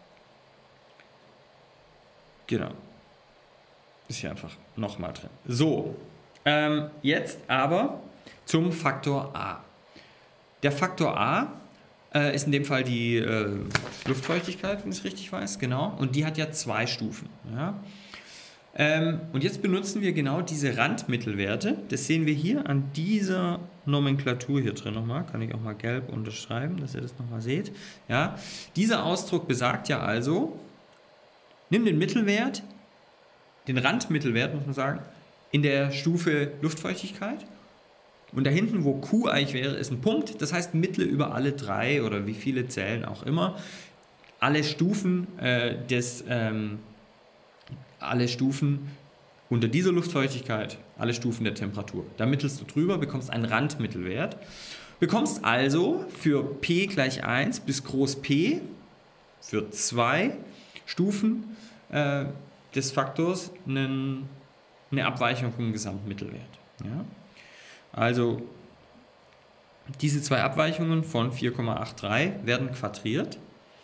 Genau. Ist hier einfach nochmal drin. So, ähm, jetzt aber zum Faktor A. Der Faktor A äh, ist in dem Fall die äh, Luftfeuchtigkeit, wenn ich es richtig weiß, genau. Und die hat ja zwei Stufen. Ja. Ähm, und jetzt benutzen wir genau diese Randmittelwerte. Das sehen wir hier an dieser Nomenklatur hier drin nochmal. Kann ich auch mal gelb unterschreiben, dass ihr das nochmal seht. Ja. Dieser Ausdruck besagt ja also, nimm den Mittelwert, den Randmittelwert, muss man sagen, in der Stufe Luftfeuchtigkeit. Und da hinten, wo Q eigentlich wäre, ist ein Punkt. Das heißt, mittle über alle drei oder wie viele Zellen auch immer. Alle Stufen äh, des... Ähm, alle Stufen unter dieser Luftfeuchtigkeit, alle Stufen der Temperatur. Da mittelst du drüber, bekommst einen Randmittelwert. Bekommst also für P gleich eins bis groß P für zwei Stufen äh, des Faktors einen, eine Abweichung vom Gesamtmittelwert. Ja? Also diese zwei Abweichungen von vier Komma dreiundachtzig werden quadriert.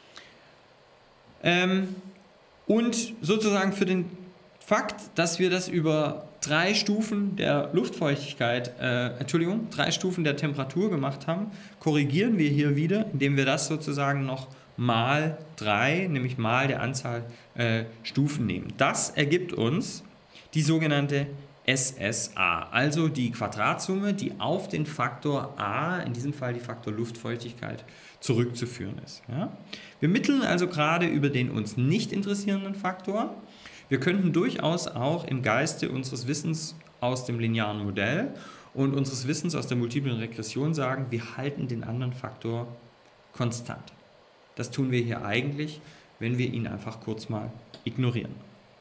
Ähm, Und sozusagen für den Fakt, dass wir das über drei Stufen der Luftfeuchtigkeit, äh, Entschuldigung, drei Stufen der Temperatur gemacht haben, korrigieren wir hier wieder, indem wir das sozusagen noch mal drei, nämlich mal der Anzahl äh, Stufen nehmen. Das ergibt uns die sogenannte S S A, also die Quadratsumme, die auf den Faktor A, in diesem Fall die Faktor Luftfeuchtigkeit, zurückzuführen ist. Ja? Wir mitteln also gerade über den uns nicht interessierenden Faktor. Wir könnten durchaus auch im Geiste unseres Wissens aus dem linearen Modell und unseres Wissens aus der multiplen Regression sagen, wir halten den anderen Faktor konstant. Das tun wir hier eigentlich, wenn wir ihn einfach kurz mal ignorieren.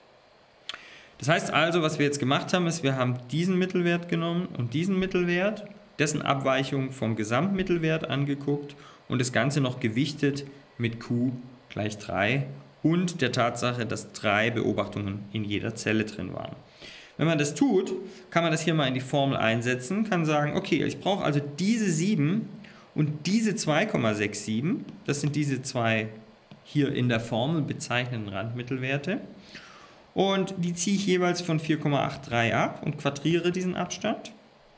Das heißt also, was wir jetzt gemacht haben, ist, wir haben diesen Mittelwert genommen und diesen Mittelwert, dessen Abweichung vom Gesamtmittelwert angeguckt und das Ganze noch gewichtet mit Q gleich drei und der Tatsache, dass drei Beobachtungen in jeder Zelle drin waren. Wenn man das tut, kann man das hier mal in die Formel einsetzen, kann sagen, okay, ich brauche also diese sieben und diese zwei Komma siebenundsechzig, das sind diese zwei hier in der Formel bezeichneten Randmittelwerte. Und die ziehe ich jeweils von vier Komma dreiundachtzig ab und quadriere diesen Abstand.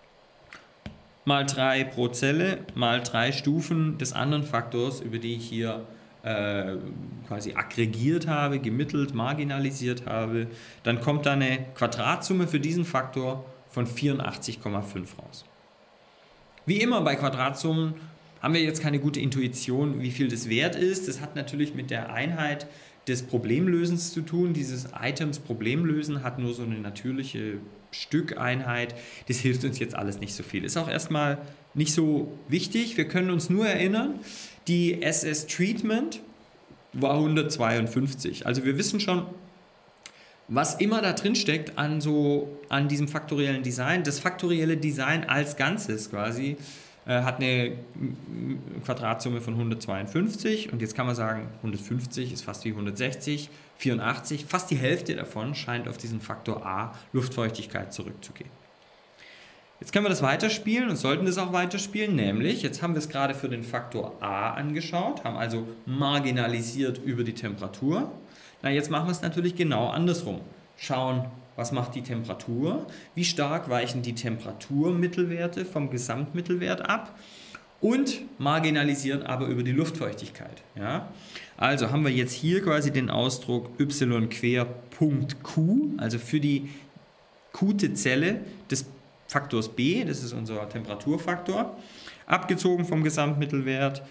Mal drei pro Zelle, mal drei Stufen des anderen Faktors, über die ich hier äh, quasi aggregiert habe, gemittelt, marginalisiert habe. Dann kommt da eine Quadratsumme für diesen Faktor von vierundachtzig Komma fünf raus. Wie immer bei Quadratsummen haben wir jetzt keine gute Intuition, wie viel das wert ist. Das hat natürlich mit der Einheit des Problemlösens zu tun. Dieses Items Problemlösen hat nur so eine natürliche Stückeinheit. Das hilft uns jetzt alles nicht so viel. Ist auch erstmal nicht so wichtig. Wir können uns nur erinnern, die S S-Treatment war hundertzweiundfünfzig. Also wir wissen schon, was immer da drin steckt an, so, an diesem faktoriellen Design. Das faktorielle Design als Ganzes quasi äh, hat eine Quadratsumme von hundertzweiundfünfzig und jetzt kann man sagen, hundertfünfzig ist fast wie hundertsechzig, vierundachtzig, fast die Hälfte davon scheint auf diesen Faktor A Luftfeuchtigkeit zurückzugehen. Jetzt können wir das weiterspielen und sollten das auch weiterspielen, nämlich, jetzt haben wir es gerade für den Faktor A angeschaut, haben also marginalisiert über die Temperatur. Na, jetzt machen wir es natürlich genau andersrum. Schauen, was macht die Temperatur, wie stark weichen die Temperaturmittelwerte vom Gesamtmittelwert ab und marginalisieren aber über die Luftfeuchtigkeit. Ja? Also haben wir jetzt hier quasi den Ausdruck y quer Punkt Q, also für die qte Zelle des Faktors B, das ist unser Temperaturfaktor, abgezogen vom Gesamtmittelwert,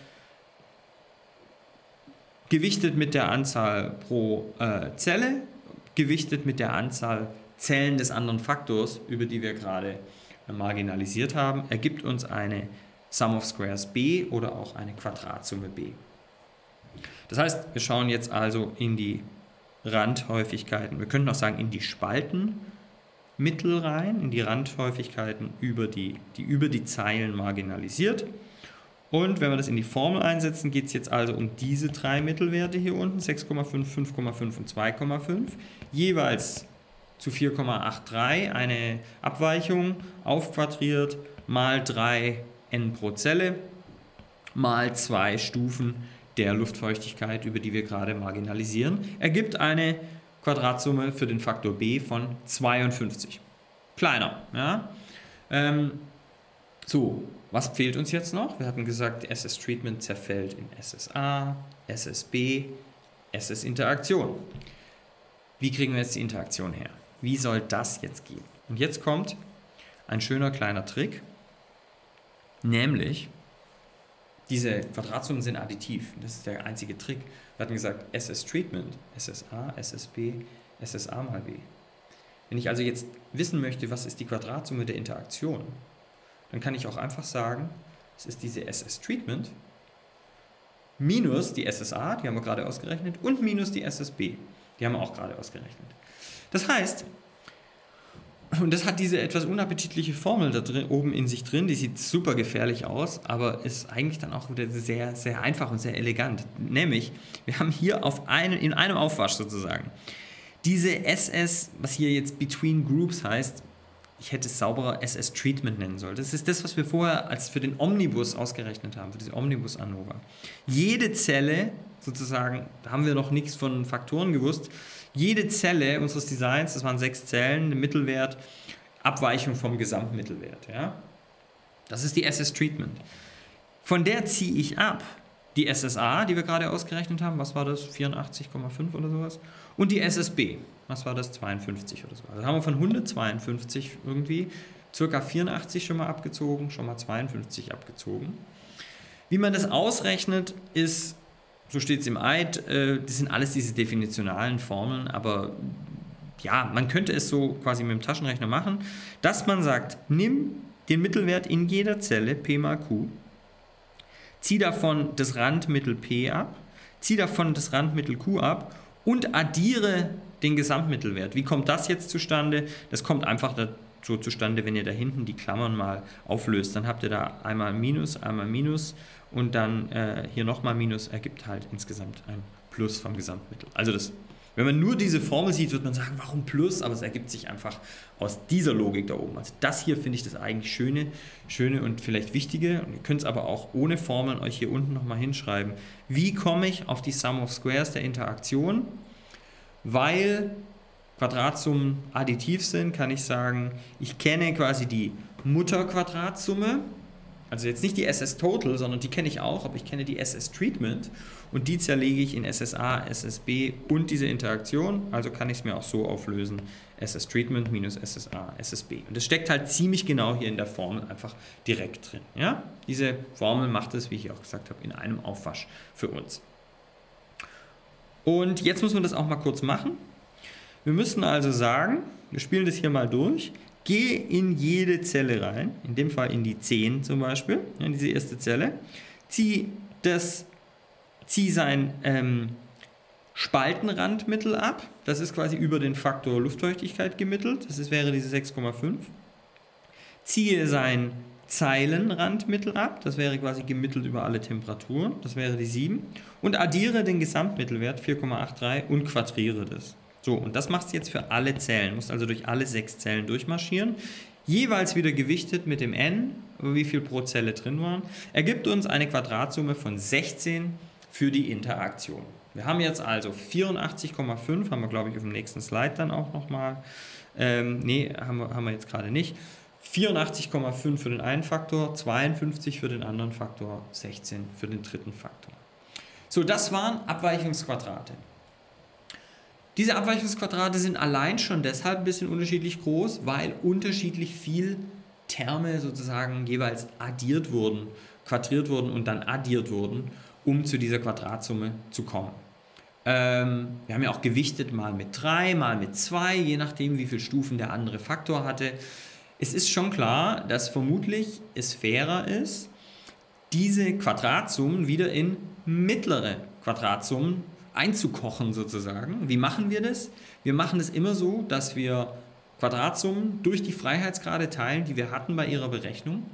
gewichtet mit der Anzahl pro äh, Zelle, gewichtet mit der Anzahl Zellen des anderen Faktors, über die wir gerade äh, marginalisiert haben, ergibt uns eine Sum of Squares B oder auch eine Quadratsumme B. Das heißt, wir schauen jetzt also in die Randhäufigkeiten, wir könnten auch sagen in die Spaltenmittel rein, in die Randhäufigkeiten, über die, die über die Zeilen marginalisiert. Und wenn wir das in die Formel einsetzen, geht es jetzt also um diese drei Mittelwerte hier unten, sechs Komma fünf, fünf Komma fünf und zwei Komma fünf, jeweils zu vier Komma dreiundachtzig, eine Abweichung aufquadriert mal drei n pro Zelle, mal zwei Stufen der Luftfeuchtigkeit, über die wir gerade marginalisieren, ergibt eine Quadratsumme für den Faktor B von zweiundfünfzig. Kleiner, ja. Ähm, so. Was fehlt uns jetzt noch? Wir hatten gesagt, S S-Treatment zerfällt in S S A, S S B, S S-Interaktion. Wie kriegen wir jetzt die Interaktion her? Wie soll das jetzt gehen? Und jetzt kommt ein schöner kleiner Trick, nämlich diese Quadratsummen sind additiv. Das ist der einzige Trick. Wir hatten gesagt, S S-Treatment, S S A, S S B, S S A mal B. Wenn ich also jetzt wissen möchte, was ist die Quadratsumme der Interaktion, dann kann ich auch einfach sagen, es ist diese S S-Treatment minus die S S A, die haben wir gerade ausgerechnet, und minus die S S B, die haben wir auch gerade ausgerechnet. Das heißt, und das hat diese etwas unappetitliche Formel da drin, oben in sich drin, die sieht super gefährlich aus, aber ist eigentlich dann auch wieder sehr, sehr einfach und sehr elegant. Nämlich, wir haben hier auf einen, in einem Aufwasch sozusagen diese S S, was hier jetzt Between Groups heißt, ich hätte es sauberer S S-Treatment nennen sollen. Das ist das, was wir vorher als für den Omnibus ausgerechnet haben, für diese Omnibus-ANOVA. Jede Zelle, sozusagen, da haben wir noch nichts von Faktoren gewusst, jede Zelle unseres Designs, das waren sechs Zellen, der Mittelwert, Abweichung vom Gesamtmittelwert. Ja? Das ist die S S-Treatment. Von der ziehe ich ab die S S A, die wir gerade ausgerechnet haben, was war das, vierundachtzig Komma fünf oder sowas, und die S S B, was war das, zweiundfünfzig oder so. Also haben wir von hundertzweiundfünfzig irgendwie ca. vierundachtzig schon mal abgezogen, schon mal zweiundfünfzig abgezogen. Wie man das ausrechnet, ist, so steht es im Eid, äh, das sind alles diese definitionalen Formeln, aber ja, man könnte es so quasi mit dem Taschenrechner machen, dass man sagt, nimm den Mittelwert in jeder Zelle, P mal Q, zieh davon das Randmittel P ab, zieh davon das Randmittel Q ab und addiere den Gesamtmittelwert. Wie kommt das jetzt zustande? Das kommt einfach so zustande, wenn ihr da hinten die Klammern mal auflöst. Dann habt ihr da einmal Minus, einmal Minus und dann äh, hier nochmal Minus, ergibt halt insgesamt ein Plus vom Gesamtmittel. Also das, wenn man nur diese Formel sieht, wird man sagen, warum Plus? Aber es ergibt sich einfach aus dieser Logik da oben. Also das hier finde ich das eigentlich schöne, schöne und vielleicht wichtige. Und ihr könnt es aber auch ohne Formeln euch hier unten nochmal hinschreiben. Wie komme ich auf die Sum of Squares der Interaktion? Weil Quadratsummen additiv sind, kann ich sagen, ich kenne quasi die Mutterquadratsumme, also jetzt nicht die S S-Total, sondern die kenne ich auch, aber ich kenne die S S-Treatment und die zerlege ich in S S A, S S B und diese Interaktion, also kann ich es mir auch so auflösen, S S-Treatment minus S S A, S S B. Und das steckt halt ziemlich genau hier in der Formel einfach direkt drin. Ja? Diese Formel macht es, wie ich auch gesagt habe, in einem Aufwasch für uns. Und jetzt müssen wir das auch mal kurz machen. Wir müssen also sagen, wir spielen das hier mal durch, gehe in jede Zelle rein, in dem Fall in die zehn zum Beispiel, in diese erste Zelle, zieh, das, zieh sein ähm, Spaltenrandmittel ab. Das ist quasi über den Faktor Luftfeuchtigkeit gemittelt. Das ist, wäre diese sechs Komma fünf. Ziehe sein Zeilenrandmittel ab. Das wäre quasi gemittelt über alle Temperaturen. Das wäre die sieben. Und addiere den Gesamtmittelwert vier Komma dreiundachtzig und quadriere das. So, und das machst du jetzt für alle Zellen. Du musst also durch alle sechs Zellen durchmarschieren. Jeweils wieder gewichtet mit dem N, wie viel pro Zelle drin waren. Ergibt uns eine Quadratsumme von sechzehn für die Interaktion. Wir haben jetzt also vierundachtzig Komma fünf, haben wir glaube ich auf dem nächsten Slide dann auch nochmal. Ähm, nee, haben wir, haben wir jetzt gerade nicht. vierundachtzig Komma fünf für den einen Faktor, zweiundfünfzig für den anderen Faktor, sechzehn für den dritten Faktor. So, das waren Abweichungsquadrate. Diese Abweichungsquadrate sind allein schon deshalb ein bisschen unterschiedlich groß, weil unterschiedlich viel Terme sozusagen jeweils addiert wurden, quadriert wurden und dann addiert wurden, um zu dieser Quadratsumme zu kommen. Ähm, wir haben ja auch gewichtet mal mit drei, mal mit zwei, je nachdem wie viele Stufen der andere Faktor hatte. Es ist schon klar, dass vermutlich es fairer ist, diese Quadratsummen wieder in mittlere Quadratsummen einzukochen sozusagen. Wie machen wir das? Wir machen es immer so, dass wir Quadratsummen durch die Freiheitsgrade teilen, die wir hatten bei ihrer Berechnung,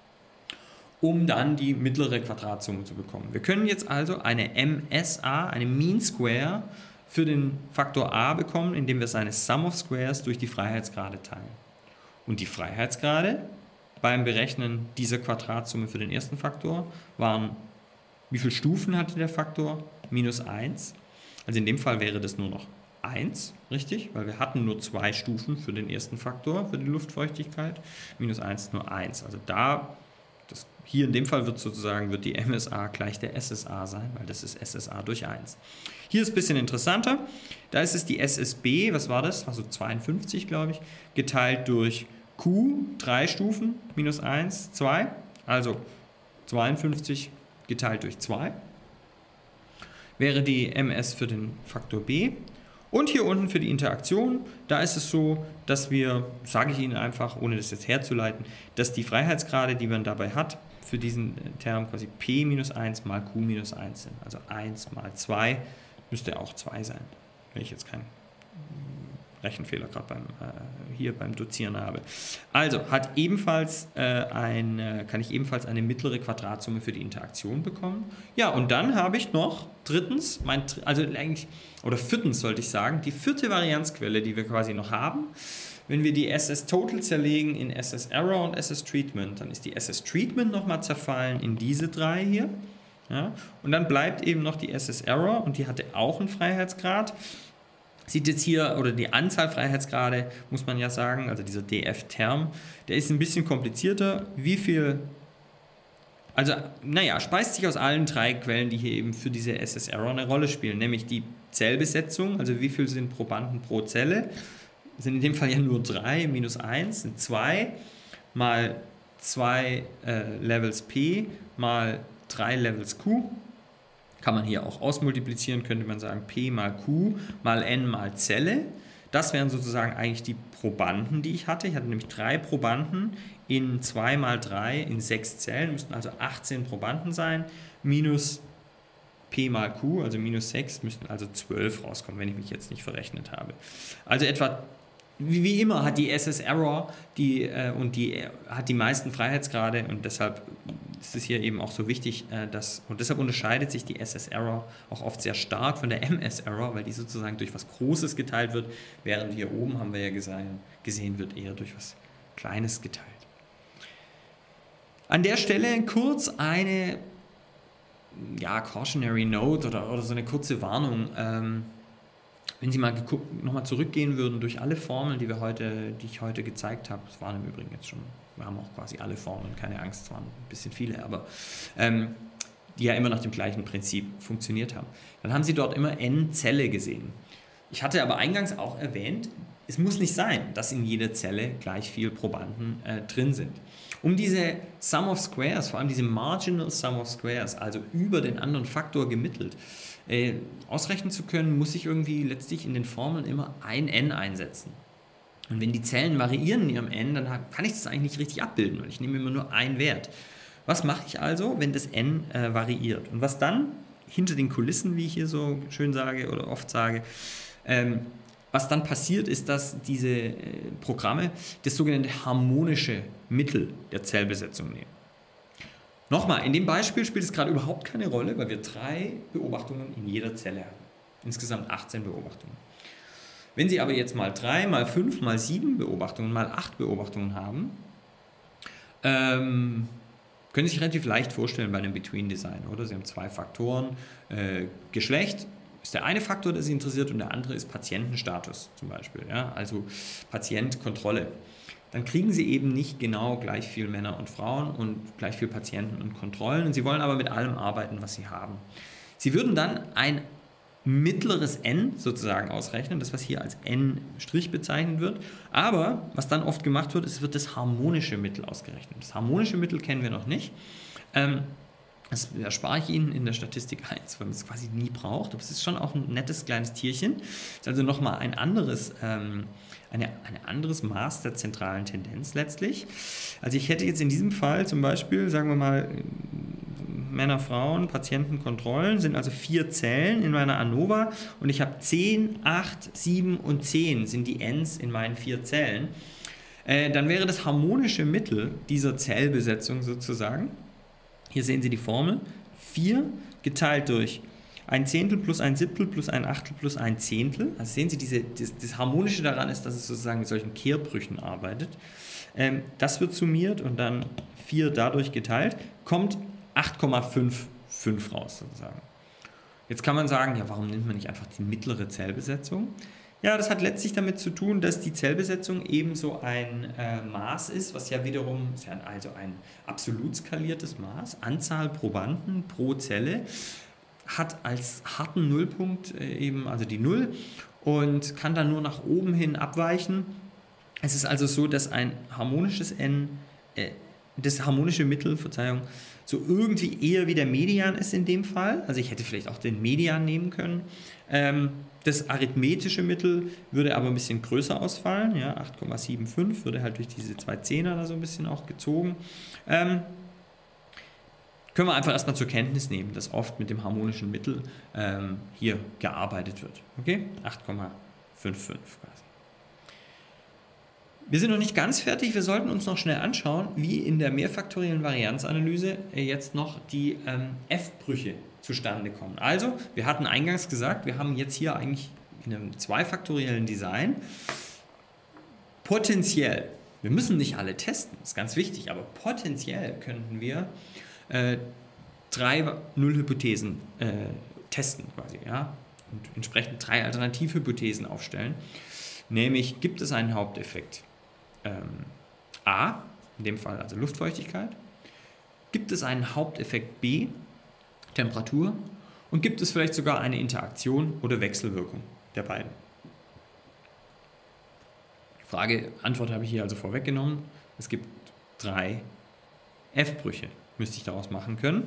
um dann die mittlere Quadratsumme zu bekommen. Wir können jetzt also eine M S A, eine Mean Square, für den Faktor a bekommen, indem wir seine Sum of Squares durch die Freiheitsgrade teilen. Und die Freiheitsgrade beim Berechnen dieser Quadratsumme für den ersten Faktor waren, wie viele Stufen hatte der Faktor? Minus eins. Also in dem Fall wäre das nur noch eins, richtig? Weil wir hatten nur zwei Stufen für den ersten Faktor, für die Luftfeuchtigkeit. Minus eins ist nur eins. Also da, das, hier in dem Fall wird sozusagen wird die M S A gleich der S S A sein, weil das ist S S A durch eins. Hier ist ein bisschen interessanter. Da ist es die S S B, was war das? Also zweiundfünfzig, glaube ich, geteilt durch Q, drei Stufen, minus eins, zwei. Also zweiundfünfzig geteilt durch zwei. Wäre die M S für den Faktor B. Und hier unten für die Interaktion, da ist es so, dass wir, sage ich Ihnen einfach, ohne das jetzt herzuleiten, dass die Freiheitsgrade, die man dabei hat, für diesen Term quasi P minus eins mal Q minus eins sind. Also eins mal zwei müsste auch zwei sein, wenn ich jetzt keinen Rechenfehler gerade beim, äh, hier beim Dozieren habe. Also hat ebenfalls äh, ein, kann ich ebenfalls eine mittlere Quadratsumme für die Interaktion bekommen. Ja, und dann habe ich noch drittens, mein, also eigentlich, oder viertens sollte ich sagen, die vierte Varianzquelle, die wir quasi noch haben. Wenn wir die S S Total zerlegen in S S Error und S S Treatment, dann ist die S S Treatment nochmal zerfallen in diese drei hier. Ja, und dann bleibt eben noch die S S Error und die hatte auch einen Freiheitsgrad. Sieht jetzt hier, oder die Anzahl Freiheitsgrade, muss man ja sagen, also dieser D F-Term, der ist ein bisschen komplizierter. Wie viel, also naja, speist sich aus allen drei Quellen, die hier eben für diese S S Error eine Rolle spielen, nämlich die Zellbesetzung, also wie viel sind Probanden pro Zelle, das sind in dem Fall ja nur drei, minus eins, sind zwei, mal zwei äh, Levels P, mal drei Levels Q. Kann man hier auch ausmultiplizieren, könnte man sagen P mal Q mal N mal Zelle. Das wären sozusagen eigentlich die Probanden, die ich hatte. Ich hatte nämlich drei Probanden in zwei mal drei in sechs Zellen, müssten also achtzehn Probanden sein, minus P mal Q, also minus sechs, müssten also zwölf rauskommen, wenn ich mich jetzt nicht verrechnet habe. Also etwa, wie, wie immer, hat die S S Error die, äh, und die, äh, hat die meisten Freiheitsgrade und deshalb ist es hier eben auch so wichtig, äh, dass, und deshalb unterscheidet sich die S S Error auch oft sehr stark von der M S Error, weil die sozusagen durch was Großes geteilt wird, während hier oben, haben wir ja gesehen, gesehen wird eher durch was Kleines geteilt. An der Stelle kurz eine ja, Cautionary Note oder, oder so eine kurze Warnung. Ähm, wenn Sie mal nochmal zurückgehen würden durch alle Formeln, die, wir heute, die ich heute gezeigt habe, das waren im Übrigen jetzt schon, wir haben auch quasi alle Formeln, keine Angst, es waren ein bisschen viele, aber ähm, die ja immer nach dem gleichen Prinzip funktioniert haben. Dann haben Sie dort immer n Zelle gesehen. Ich hatte aber eingangs auch erwähnt, es muss nicht sein, dass in jeder Zelle gleich viel Probanden äh, drin sind. Um diese Sum of Squares, vor allem diese Marginal Sum of Squares, also über den anderen Faktor gemittelt, äh, ausrechnen zu können, muss ich irgendwie letztlich in den Formeln immer ein n einsetzen. Und wenn die Zellen variieren in ihrem n, dann kann ich das eigentlich nicht richtig abbilden, weil ich nehme immer nur einen Wert. Was mache ich also, wenn das n äh, variiert? Und was dann hinter den Kulissen, wie ich hier so schön sage oder oft sage. Ähm, was dann passiert, ist, dass diese äh, Programme das sogenannte harmonische Mittel der Zellbesetzung nehmen. Nochmal, in dem Beispiel spielt es gerade überhaupt keine Rolle, weil wir drei Beobachtungen in jeder Zelle haben. Insgesamt achtzehn Beobachtungen. Wenn Sie aber jetzt mal drei, mal fünf, mal sieben Beobachtungen, mal acht Beobachtungen haben, ähm, können Sie sich relativ leicht vorstellen bei einem Between-Design, oder? Sie haben zwei Faktoren, äh, Geschlecht ist der eine Faktor, der Sie interessiert, und der andere ist Patientenstatus zum Beispiel, ja? Also Patientkontrolle. Dann kriegen Sie eben nicht genau gleich viel Männer und Frauen und gleich viel Patienten und Kontrollen, und Sie wollen aber mit allem arbeiten, was Sie haben. Sie würden dann ein mittleres N sozusagen ausrechnen, das was hier als N' bezeichnet wird, aber was dann oft gemacht wird, ist, wird das harmonische Mittel ausgerechnet. Das harmonische Mittel kennen wir noch nicht. Ähm, Das erspare ich Ihnen in der Statistik eins, weil man es quasi nie braucht. Aber es ist schon auch ein nettes kleines Tierchen. Es ist also nochmal ein anderes, ähm, eine, ein anderes Maß der zentralen Tendenz letztlich. Also ich hätte jetzt in diesem Fall zum Beispiel, sagen wir mal, Männer, Frauen, Patientenkontrollen, sind also vier Zellen in meiner ANOVA und ich habe zehn, acht, sieben und zehn sind die Ns in meinen vier Zellen. Äh, dann wäre das harmonische Mittel dieser Zellbesetzung sozusagen, hier sehen Sie die Formel, vier geteilt durch ein Zehntel plus ein Siebtel plus ein Achtel plus ein Zehntel. Also sehen Sie, diese, das, das Harmonische daran ist, dass es sozusagen mit solchen Kehrbrüchen arbeitet. Ähm, das wird summiert und dann vier dadurch geteilt, kommt acht Komma fünfundfünfzig raus sozusagen. Jetzt kann man sagen, ja, warum nimmt man nicht einfach die mittlere Zellbesetzung? Ja, das hat letztlich damit zu tun, dass die Zellbesetzung eben so ein äh, Maß ist, was ja wiederum, ist ja also ein absolut skaliertes Maß, Anzahl Probanden pro Zelle, hat als harten Nullpunkt äh, eben also die Null und kann dann nur nach oben hin abweichen. Es ist also so, dass ein harmonisches N, äh, das harmonische Mittel, Verzeihung, so irgendwie eher wie der Median ist in dem Fall. Also ich hätte vielleicht auch den Median nehmen können. Ähm, Das arithmetische Mittel würde aber ein bisschen größer ausfallen, ja, acht Komma fünfundsiebzig würde halt durch diese zwei Zehner da so ein bisschen auch gezogen. Ähm, können wir einfach erstmal zur Kenntnis nehmen, dass oft mit dem harmonischen Mittel ähm, hier gearbeitet wird. Okay, acht Komma fünfundfünfzig quasi. Wir sind noch nicht ganz fertig, wir sollten uns noch schnell anschauen, wie in der mehrfaktoriellen Varianzanalyse jetzt noch die ähm, F-Brüche zustande kommen. Also, wir hatten eingangs gesagt, wir haben jetzt hier eigentlich in einem zweifaktoriellen Design potenziell, wir müssen nicht alle testen, das ist ganz wichtig, aber potenziell könnten wir äh, drei Nullhypothesen äh, testen quasi, ja, und entsprechend drei Alternativhypothesen aufstellen. Nämlich, gibt es einen Haupteffekt ähm, A, in dem Fall also Luftfeuchtigkeit, gibt es einen Haupteffekt B, Temperatur, und gibt es vielleicht sogar eine Interaktion oder Wechselwirkung der beiden. Frage, Antwort habe ich hier also vorweggenommen. Es gibt drei F-Brüche, müsste ich daraus machen können.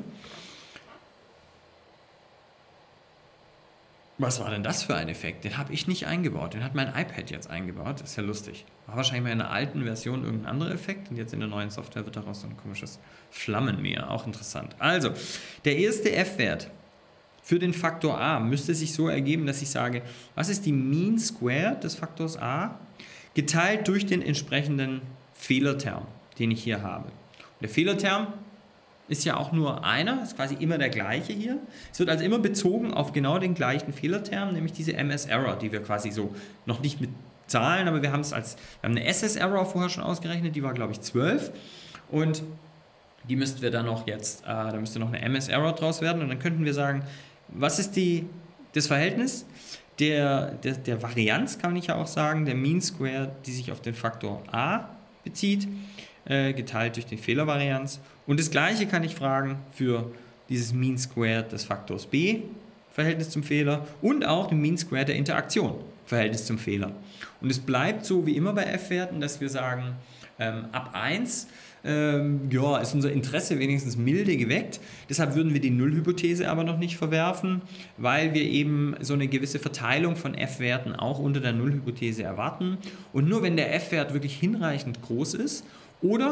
Was war denn das für ein Effekt? Den habe ich nicht eingebaut, den hat mein iPad jetzt eingebaut, das ist ja lustig. War wahrscheinlich mal in einer alten Version irgendein anderer Effekt und jetzt in der neuen Software wird daraus so ein komisches Flammenmeer, auch interessant. Also, der erste F-Wert für den Faktor A müsste sich so ergeben, dass ich sage, was ist die Mean Square des Faktors A geteilt durch den entsprechenden Fehlerterm, den ich hier habe. Und der Fehlerterm ist ja auch nur einer, ist quasi immer der gleiche hier. Es wird also immer bezogen auf genau den gleichen Fehlerterm, nämlich diese M S-Error, die wir quasi so noch nicht mit Zahlen, aber wir haben es als, wir haben eine S S-Error vorher schon ausgerechnet, die war glaube ich zwölf und die müssten wir dann noch jetzt, äh, da müsste noch eine M S-Error draus werden und dann könnten wir sagen, was ist die, das Verhältnis der, der, der Varianz, kann ich ja auch sagen, der Mean Square, die sich auf den Faktor A bezieht, äh, geteilt durch die Fehlervarianz. Und das gleiche kann ich fragen für dieses Mean Square des Faktors B, Verhältnis zum Fehler, und auch den Mean Square der Interaktion, Verhältnis zum Fehler. Und es bleibt so wie immer bei F-Werten, dass wir sagen, ähm, ab eins ähm, ja, ist unser Interesse wenigstens milde geweckt. Deshalb würden wir die Nullhypothese aber noch nicht verwerfen, weil wir eben so eine gewisse Verteilung von F-Werten auch unter der Nullhypothese erwarten. Und nur wenn der F-Wert wirklich hinreichend groß ist oder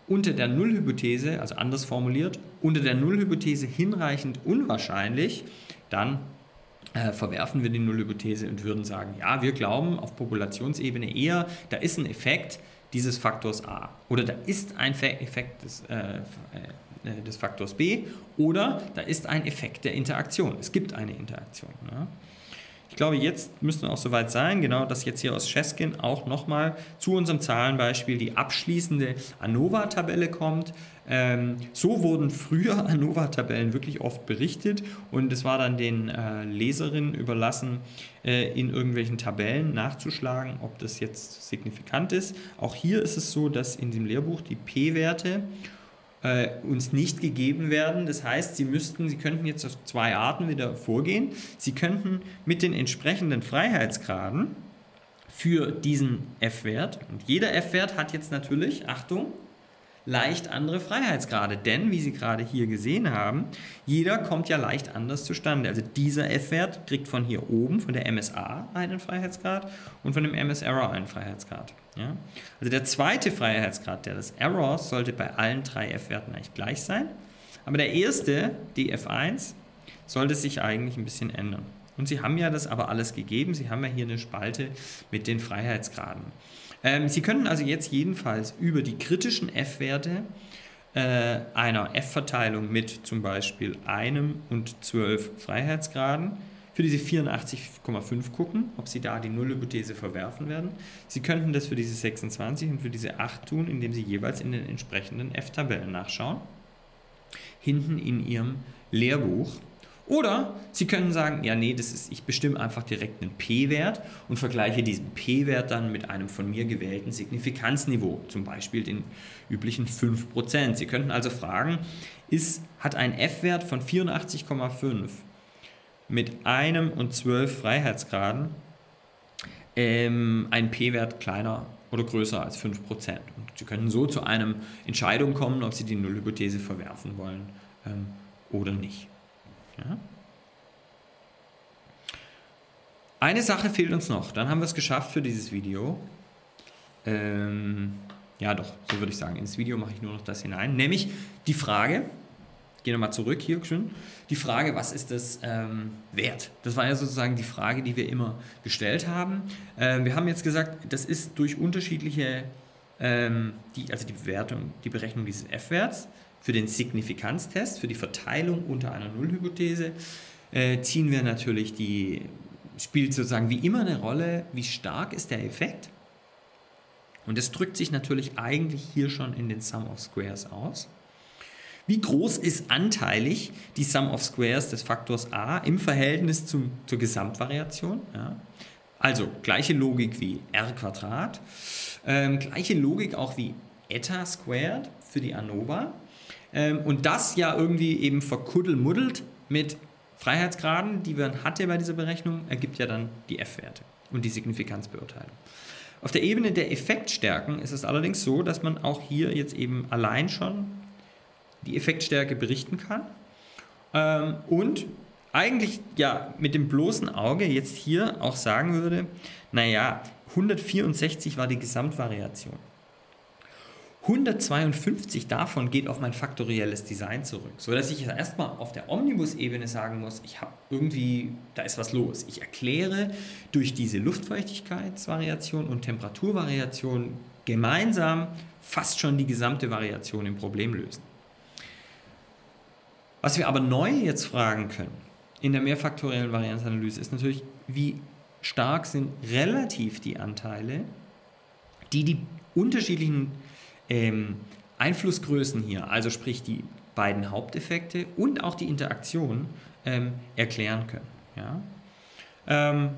unter der Nullhypothese, also anders formuliert, unter der Nullhypothese hinreichend unwahrscheinlich, dann äh, verwerfen wir die Nullhypothese und würden sagen, ja, wir glauben auf Populationsebene eher, da ist ein Effekt dieses Faktors A oder da ist ein Effekt des, äh, äh, des Faktors B oder da ist ein Effekt der Interaktion. Es gibt eine Interaktion. Ne? Ich glaube, jetzt müssten wir auch soweit sein, genau, dass jetzt hier aus Cheskin auch nochmal zu unserem Zahlenbeispiel die abschließende ANOVA-Tabelle kommt. Ähm, so wurden früher ANOVA-Tabellen wirklich oft berichtet und es war dann den äh, Leserinnen überlassen, äh, in irgendwelchen Tabellen nachzuschlagen, ob das jetzt signifikant ist. Auch hier ist es so, dass in dem Lehrbuch die P-Werte Äh, uns nicht gegeben werden. Das heißt, Sie müssten, Sie könnten jetzt auf zwei Arten wieder vorgehen. Sie könnten mit den entsprechenden Freiheitsgraden für diesen F-Wert, und jeder F-Wert hat jetzt natürlich, Achtung, leicht andere Freiheitsgrade, denn, wie Sie gerade hier gesehen haben, jeder kommt ja leicht anders zustande. Also dieser F-Wert kriegt von hier oben, von der M S A einen Freiheitsgrad und von dem M S-Error einen Freiheitsgrad. Ja? Also der zweite Freiheitsgrad, der des Errors, sollte bei allen drei F-Werten eigentlich gleich sein, aber der erste, D F eins, sollte sich eigentlich ein bisschen ändern. Und Sie haben ja das aber alles gegeben, Sie haben ja hier eine Spalte mit den Freiheitsgraden. Ähm, Sie können also jetzt jedenfalls über die kritischen F-Werte äh, einer F-Verteilung mit zum Beispiel einem und zwölf Freiheitsgraden für diese vierundachtzig Komma fünf gucken, ob Sie da die Nullhypothese verwerfen werden. Sie könnten das für diese sechsundzwanzig und für diese acht tun, indem Sie jeweils in den entsprechenden F-Tabellen nachschauen, hinten in Ihrem Lehrbuch. Oder Sie können sagen, ja nee, das ist, ich bestimme einfach direkt einen P-Wert und vergleiche diesen P-Wert dann mit einem von mir gewählten Signifikanzniveau, zum Beispiel den üblichen fünf Prozent. Sie könnten also fragen, ist, hat ein F-Wert von vierundachtzig Komma fünf mit einem und zwölf Freiheitsgraden ähm, ein P-Wert kleiner oder größer als fünf Prozent? Und Sie können so zu einer Entscheidung kommen, ob Sie die Nullhypothese verwerfen wollen ähm, oder nicht. Ja. Eine Sache fehlt uns noch, dann haben wir es geschafft für dieses Video. Ähm, ja doch, so würde ich sagen, ins Video mache ich nur noch das hinein, nämlich die Frage, gehen wir mal zurück hier schön, die Frage, was ist das ähm, wert? Das war ja sozusagen die Frage, die wir immer gestellt haben. Ähm, wir haben jetzt gesagt, das ist durch unterschiedliche, ähm, die, also die Bewertung, die Berechnung dieses F-Werts, für den Signifikanztest, für die Verteilung unter einer Nullhypothese, äh, ziehen wir natürlich die, spielt sozusagen wie immer eine Rolle, wie stark ist der Effekt. Und das drückt sich natürlich eigentlich hier schon in den Sum of Squares aus. Wie groß ist anteilig die Sum of Squares des Faktors A im Verhältnis zum, zur Gesamtvariation? Ja. Also gleiche Logik wie R Quadrat, ähm, gleiche Logik auch wie Eta Squared für die ANOVA. Und das ja irgendwie eben verkuddelmuddelt mit Freiheitsgraden, die man hatte bei dieser Berechnung, ergibt ja dann die F-Werte und die Signifikanzbeurteilung. Auf der Ebene der Effektstärken ist es allerdings so, dass man auch hier jetzt eben allein schon die Effektstärke berichten kann und eigentlich ja mit dem bloßen Auge jetzt hier auch sagen würde, naja, hundertvierundsechzig war die Gesamtvariation. hundertzweiundfünfzig davon geht auf mein faktorielles Design zurück, sodass ich erstmal auf der Omnibus-Ebene sagen muss, ich habe irgendwie, da ist was los. Ich erkläre durch diese Luftfeuchtigkeitsvariation und Temperaturvariation gemeinsam fast schon die gesamte Variation im Problem lösen. Was wir aber neu jetzt fragen können in der mehrfaktoriellen Varianzanalyse ist natürlich, wie stark sind relativ die Anteile, die die unterschiedlichen Ähm, Einflussgrößen hier, also sprich die beiden Haupteffekte und auch die Interaktion ähm, erklären können. Ja? Ähm,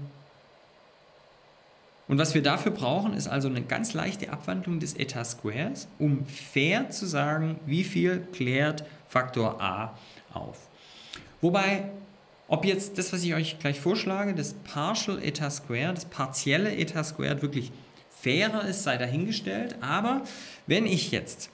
und was wir dafür brauchen, ist also eine ganz leichte Abwandlung des Eta Squares, um fair zu sagen, wie viel klärt Faktor A auf. Wobei, ob jetzt das, was ich euch gleich vorschlage, das Partial Eta Square, das partielle Eta Square wirklich fairer ist, sei dahingestellt, aber wenn ich jetzt,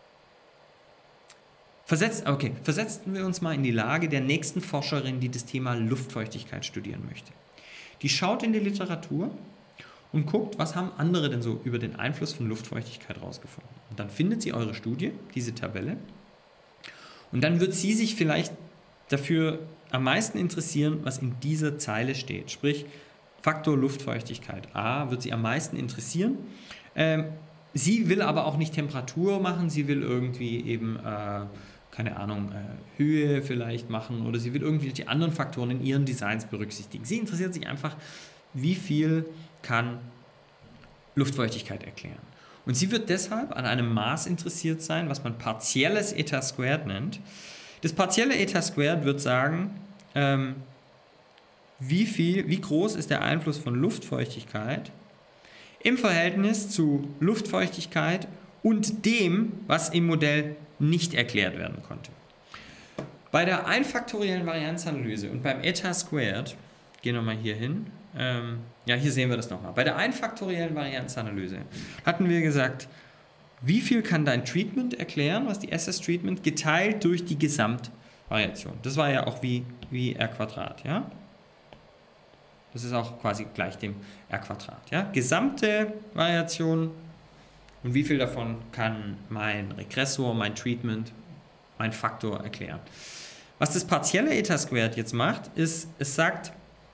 versetzt, okay, versetzen wir uns mal in die Lage der nächsten Forscherin, die das Thema Luftfeuchtigkeit studieren möchte. Die schaut in die Literatur und guckt, was haben andere denn so über den Einfluss von Luftfeuchtigkeit rausgefunden. Und dann findet sie eure Studie, diese Tabelle, und dann wird sie sich vielleicht dafür am meisten interessieren, was in dieser Zeile steht. Sprich, Faktor Luftfeuchtigkeit A wird sie am meisten interessieren. Ähm, sie will aber auch nicht Temperatur machen, sie will irgendwie eben, äh, keine Ahnung, äh, Höhe vielleicht machen oder sie will irgendwie die anderen Faktoren in ihren Designs berücksichtigen. Sie interessiert sich einfach, wie viel kann Luftfeuchtigkeit erklären. Und sie wird deshalb an einem Maß interessiert sein, was man partielles Eta Squared nennt. Das partielle Eta Squared wird sagen, ähm, wie viel, wie groß ist der Einfluss von Luftfeuchtigkeit im Verhältnis zu Luftfeuchtigkeit und dem, was im Modell nicht erklärt werden konnte. Bei der einfaktoriellen Varianzanalyse und beim Eta Squared, gehen wir mal hier hin, ähm, ja, hier sehen wir das nochmal. Bei der einfaktoriellen Varianzanalyse hatten wir gesagt, wie viel kann dein Treatment erklären, was die S S-Treatment, geteilt durch die Gesamtvariation. Das war ja auch wie, wie R Quadrat, ja? Das ist auch quasi gleich dem R Quadrat, ja? Gesamte Variation und wie viel davon kann mein Regressor, mein Treatment, mein Faktor erklären. Was das partielle Eta Squared jetzt macht, ist, es sagt,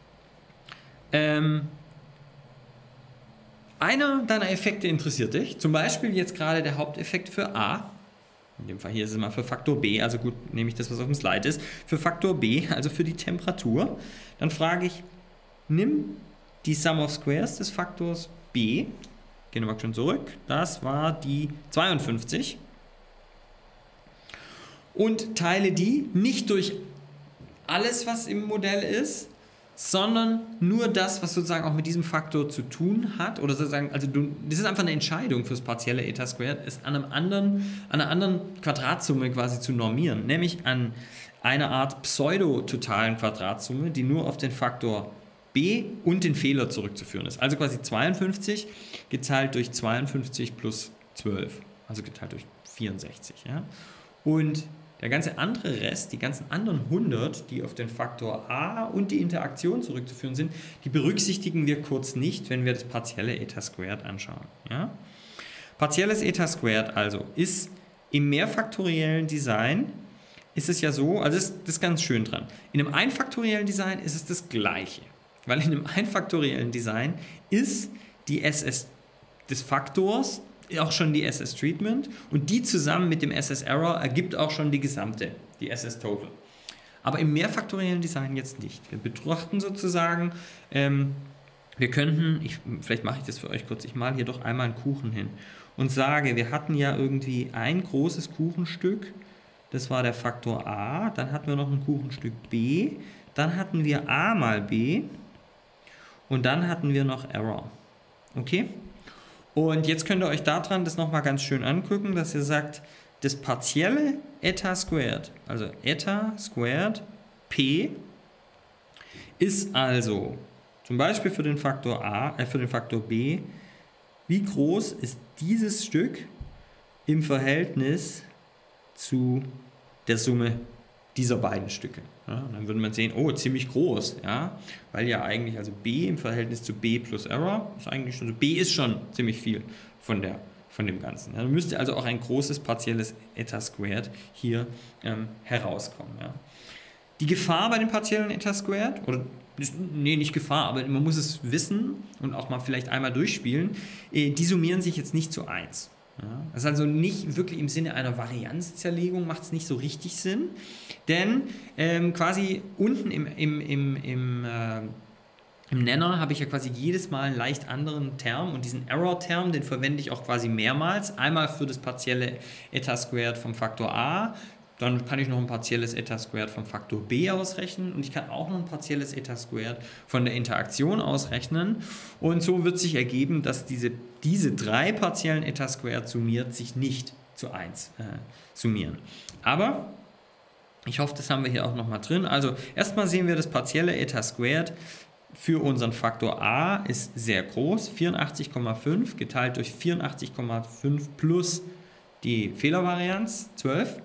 ähm, einer deiner Effekte interessiert dich, zum Beispiel jetzt gerade der Haupteffekt für A, in dem Fall hier ist es mal für Faktor B, also gut, nehme ich das, was auf dem Slide ist, für Faktor B, also für die Temperatur, dann frage ich, nimm die Sum of Squares des Faktors B, gehen wir mal schon zurück, das war die zweiundfünfzig, und teile die nicht durch alles, was im Modell ist, sondern nur das, was sozusagen auch mit diesem Faktor zu tun hat, oder sozusagen, also du, das ist einfach eine Entscheidung fürs partielle Eta Squared, ist an einem anderen, an einer anderen Quadratsumme quasi zu normieren, nämlich an einer Art pseudo-totalen Quadratsumme, die nur auf den Faktor B und den Fehler zurückzuführen ist. Also quasi zweiundfünfzig geteilt durch zweiundfünfzig plus zwölf, also geteilt durch vierundsechzig. Ja? Und der ganze andere Rest, die ganzen anderen hundert, die auf den Faktor A und die Interaktion zurückzuführen sind, die berücksichtigen wir kurz nicht, wenn wir das partielle Eta Squared anschauen. Ja? Partielles Eta Squared also ist im mehrfaktoriellen Design, ist es ja so, also das, das ist ganz schön dran, in einem einfaktoriellen Design ist es das Gleiche, weil in einem einfaktoriellen Design ist die S S des Faktors auch schon die S S-Treatment und die zusammen mit dem S S-Error ergibt auch schon die gesamte, die S S-Total. Aber im mehrfaktoriellen Design jetzt nicht. Wir betrachten sozusagen, ähm, wir könnten, ich, vielleicht mache ich das für euch kurz, ich male hier doch einmal einen Kuchen hin und sage, wir hatten ja irgendwie ein großes Kuchenstück, das war der Faktor A, dann hatten wir noch ein Kuchenstück B, dann hatten wir A mal B und dann hatten wir noch Error. Okay? Und jetzt könnt ihr euch daran das nochmal ganz schön angucken, dass ihr sagt, das partielle Eta Squared, also Eta Squared P, ist also zum Beispiel für den Faktor A, äh, für den Faktor B, wie groß ist dieses Stück im Verhältnis zu der Summe dieser beiden Stücke. Ja, und dann würde man sehen, oh, ziemlich groß, ja, weil ja eigentlich, also B im Verhältnis zu B plus Error, ist eigentlich schon so, B ist schon ziemlich viel von, der, von dem Ganzen. Ja, dann müsste also auch ein großes partielles Eta Squared hier ähm, herauskommen. Ja. Die Gefahr bei den partiellen Eta Squared, oder nee, nicht Gefahr, aber man muss es wissen und auch mal vielleicht einmal durchspielen, äh, die summieren sich jetzt nicht zu eins. Ja, das ist also nicht wirklich im Sinne einer Varianzzerlegung, macht es nicht so richtig Sinn, denn ähm, quasi unten im, im, im, im, äh, im Nenner habe ich ja quasi jedes Mal einen leicht anderen Term und diesen Error-Term, den verwende ich auch quasi mehrmals, einmal für das partielle Eta Squared vom Faktor A, dann kann ich noch ein partielles Eta Squared vom Faktor B ausrechnen und ich kann auch noch ein partielles Eta Squared von der Interaktion ausrechnen und so wird sich ergeben, dass diese, diese drei partiellen Eta Squared summiert sich nicht zu eins äh, summieren. Aber ich hoffe, das haben wir hier auch nochmal drin. Also erstmal sehen wir, das partielle Eta Squared für unseren Faktor A ist sehr groß, vierundachtzig Komma fünf geteilt durch vierundachtzig Komma fünf plus die Fehlervarianz, zwölf.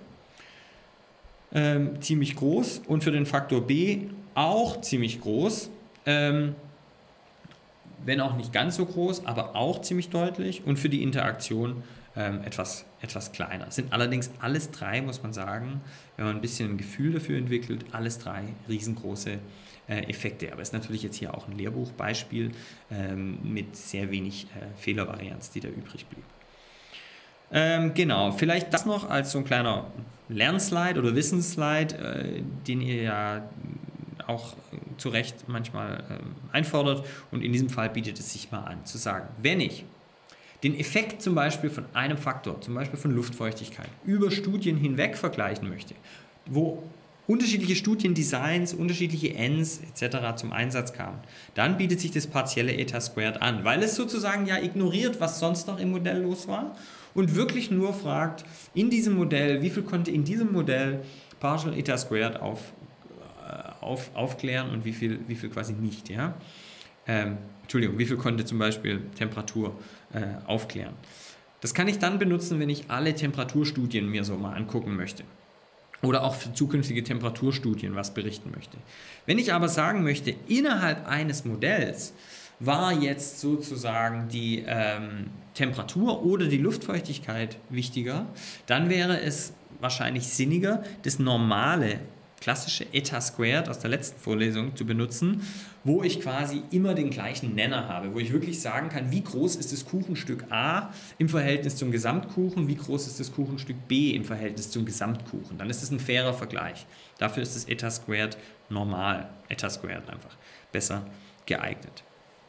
Ähm, ziemlich groß und für den Faktor B auch ziemlich groß. Ähm, wenn auch nicht ganz so groß, aber auch ziemlich deutlich und für die Interaktion ähm, etwas, etwas kleiner. Es sind allerdings alles drei, muss man sagen, wenn man ein bisschen ein Gefühl dafür entwickelt, alles drei riesengroße äh, Effekte. Aber es ist natürlich jetzt hier auch ein Lehrbuchbeispiel ähm, mit sehr wenig äh, Fehlervarianz, die da übrig blieb. Ähm, genau, vielleicht das noch als so ein kleiner Lernslide oder Wissensslide, äh, den ihr ja auch zu Recht manchmal ähm, einfordert, und in diesem Fall bietet es sich mal an zu sagen, wenn ich den Effekt zum Beispiel von einem Faktor, zum Beispiel von Luftfeuchtigkeit, über Studien hinweg vergleichen möchte, wo unterschiedliche Studiendesigns, unterschiedliche Ns et cetera zum Einsatz kamen, dann bietet sich das partielle Eta Squared an, weil es sozusagen ja ignoriert, was sonst noch im Modell los war und wirklich nur fragt, in diesem Modell, wie viel konnte in diesem Modell Partial Eta Squared auf, äh, auf, aufklären und wie viel, wie viel quasi nicht. Ja? Ähm, Entschuldigung, wie viel konnte zum Beispiel Temperatur äh, aufklären. Das kann ich dann benutzen, wenn ich alle Temperaturstudien mir so mal angucken möchte. Oder auch für zukünftige Temperaturstudien was berichten möchte. Wenn ich aber sagen möchte, innerhalb eines Modells war jetzt sozusagen die ähm, Temperatur oder die Luftfeuchtigkeit wichtiger, dann wäre es wahrscheinlich sinniger, das normale, klassische Eta Squared aus der letzten Vorlesung zu benutzen, wo ich quasi immer den gleichen Nenner habe, wo ich wirklich sagen kann, wie groß ist das Kuchenstück A im Verhältnis zum Gesamtkuchen, wie groß ist das Kuchenstück B im Verhältnis zum Gesamtkuchen. Dann ist es ein fairer Vergleich. Dafür ist das Eta Squared normal, Eta Squared einfach besser geeignet.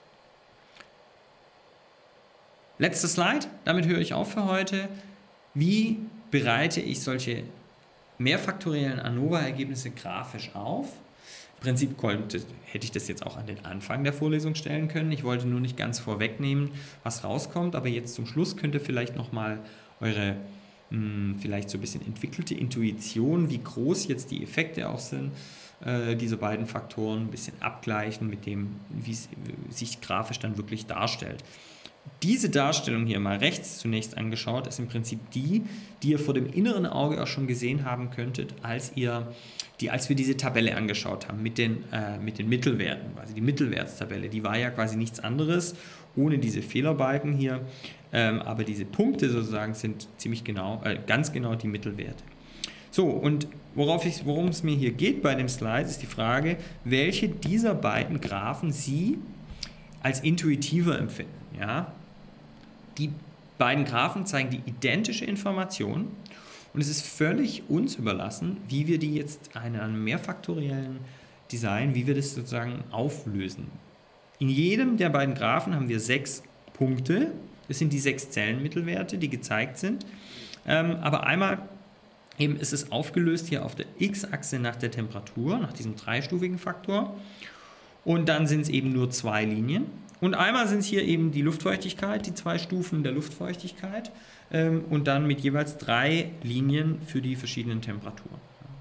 Letzter Slide, damit höre ich auf für heute. Wie bereite ich solche mehrfaktoriellen ANOVA-Ergebnisse grafisch auf? Im Prinzip konnte, hätte ich das jetzt auch an den Anfang der Vorlesung stellen können. Ich wollte nur nicht ganz vorwegnehmen, was rauskommt, aber jetzt zum Schluss könnt ihr vielleicht nochmal eure mh, vielleicht so ein bisschen entwickelte Intuition, wie groß jetzt die Effekte auch sind, äh, diese beiden Faktoren, ein bisschen abgleichen mit dem, wie es sich grafisch dann wirklich darstellt. Diese Darstellung hier mal rechts zunächst angeschaut, ist im Prinzip die, die ihr vor dem inneren Auge auch schon gesehen haben könntet, als, ihr, die, als wir diese Tabelle angeschaut haben mit den, äh, mit den Mittelwerten. Also die Mittelwertstabelle, die war ja quasi nichts anderes, ohne diese Fehlerbalken hier, ähm, aber diese Punkte sozusagen sind ziemlich genau, äh, ganz genau die Mittelwerte. So, und worauf ich, worum es mir hier geht bei dem Slide, ist die Frage, welche dieser beiden Graphen Sie als intuitiver empfinden. Ja? Die beiden Graphen zeigen die identische Information und es ist völlig uns überlassen, wie wir die jetzt in einem mehrfaktoriellen Design, wie wir das sozusagen auflösen. In jedem der beiden Graphen haben wir sechs Punkte, das sind die sechs Zellenmittelwerte, die gezeigt sind, ähm, aber einmal eben ist es aufgelöst hier auf der X-Achse nach der Temperatur, nach diesem dreistufigen Faktor, und dann sind es eben nur zwei Linien. Und einmal sind es hier eben die Luftfeuchtigkeit, die zwei Stufen der Luftfeuchtigkeit ähm, und dann mit jeweils drei Linien für die verschiedenen Temperaturen.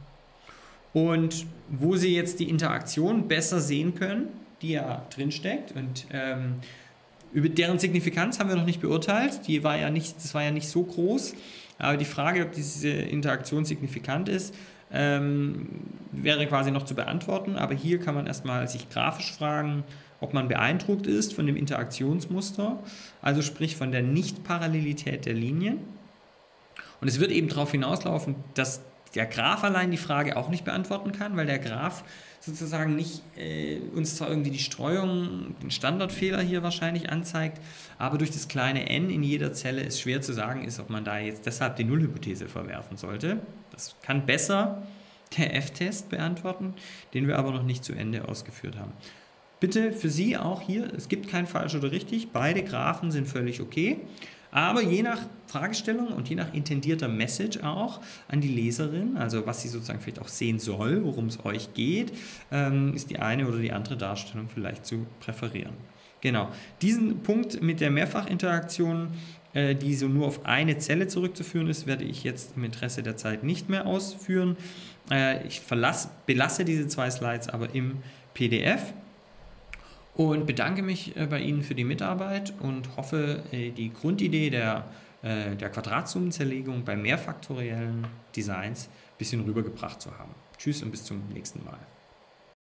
Und wo Sie jetzt die Interaktion besser sehen können, die ja drin steckt, und ähm, über deren Signifikanz haben wir noch nicht beurteilt, die war ja nicht, das war ja nicht so groß, aber die Frage, ob diese Interaktion signifikant ist, ähm, wäre quasi noch zu beantworten, aber hier kann man erstmal sich grafisch fragen, ob man beeindruckt ist von dem Interaktionsmuster, also sprich von der Nicht-Parallelität der Linien. Und es wird eben darauf hinauslaufen, dass der Graph allein die Frage auch nicht beantworten kann, weil der Graph sozusagen nicht äh, uns zwar irgendwie die Streuung, den Standardfehler hier wahrscheinlich anzeigt, aber durch das kleine n in jeder Zelle es schwer zu sagen ist, ob man da jetzt deshalb die Nullhypothese verwerfen sollte. Das kann besser der F-Test beantworten, den wir aber noch nicht zu Ende ausgeführt haben. Bitte für Sie auch hier, es gibt kein falsch oder richtig, beide Graphen sind völlig okay, aber je nach Fragestellung und je nach intendierter Message auch an die Leserin, also was sie sozusagen vielleicht auch sehen soll, worum es euch geht, ähm, ist die eine oder die andere Darstellung vielleicht zu präferieren. Genau, diesen Punkt mit der Mehrfachinteraktion, äh, die so nur auf eine Zelle zurückzuführen ist, werde ich jetzt im Interesse der Zeit nicht mehr ausführen. Äh, ich verlasse, belasse diese zwei Slides aber im P D F. Und bedanke mich bei Ihnen für die Mitarbeit und hoffe, die Grundidee der, der Quadratsumenzerlegung bei mehrfaktoriellen Designs ein bisschen rübergebracht zu haben. Tschüss und bis zum nächsten Mal.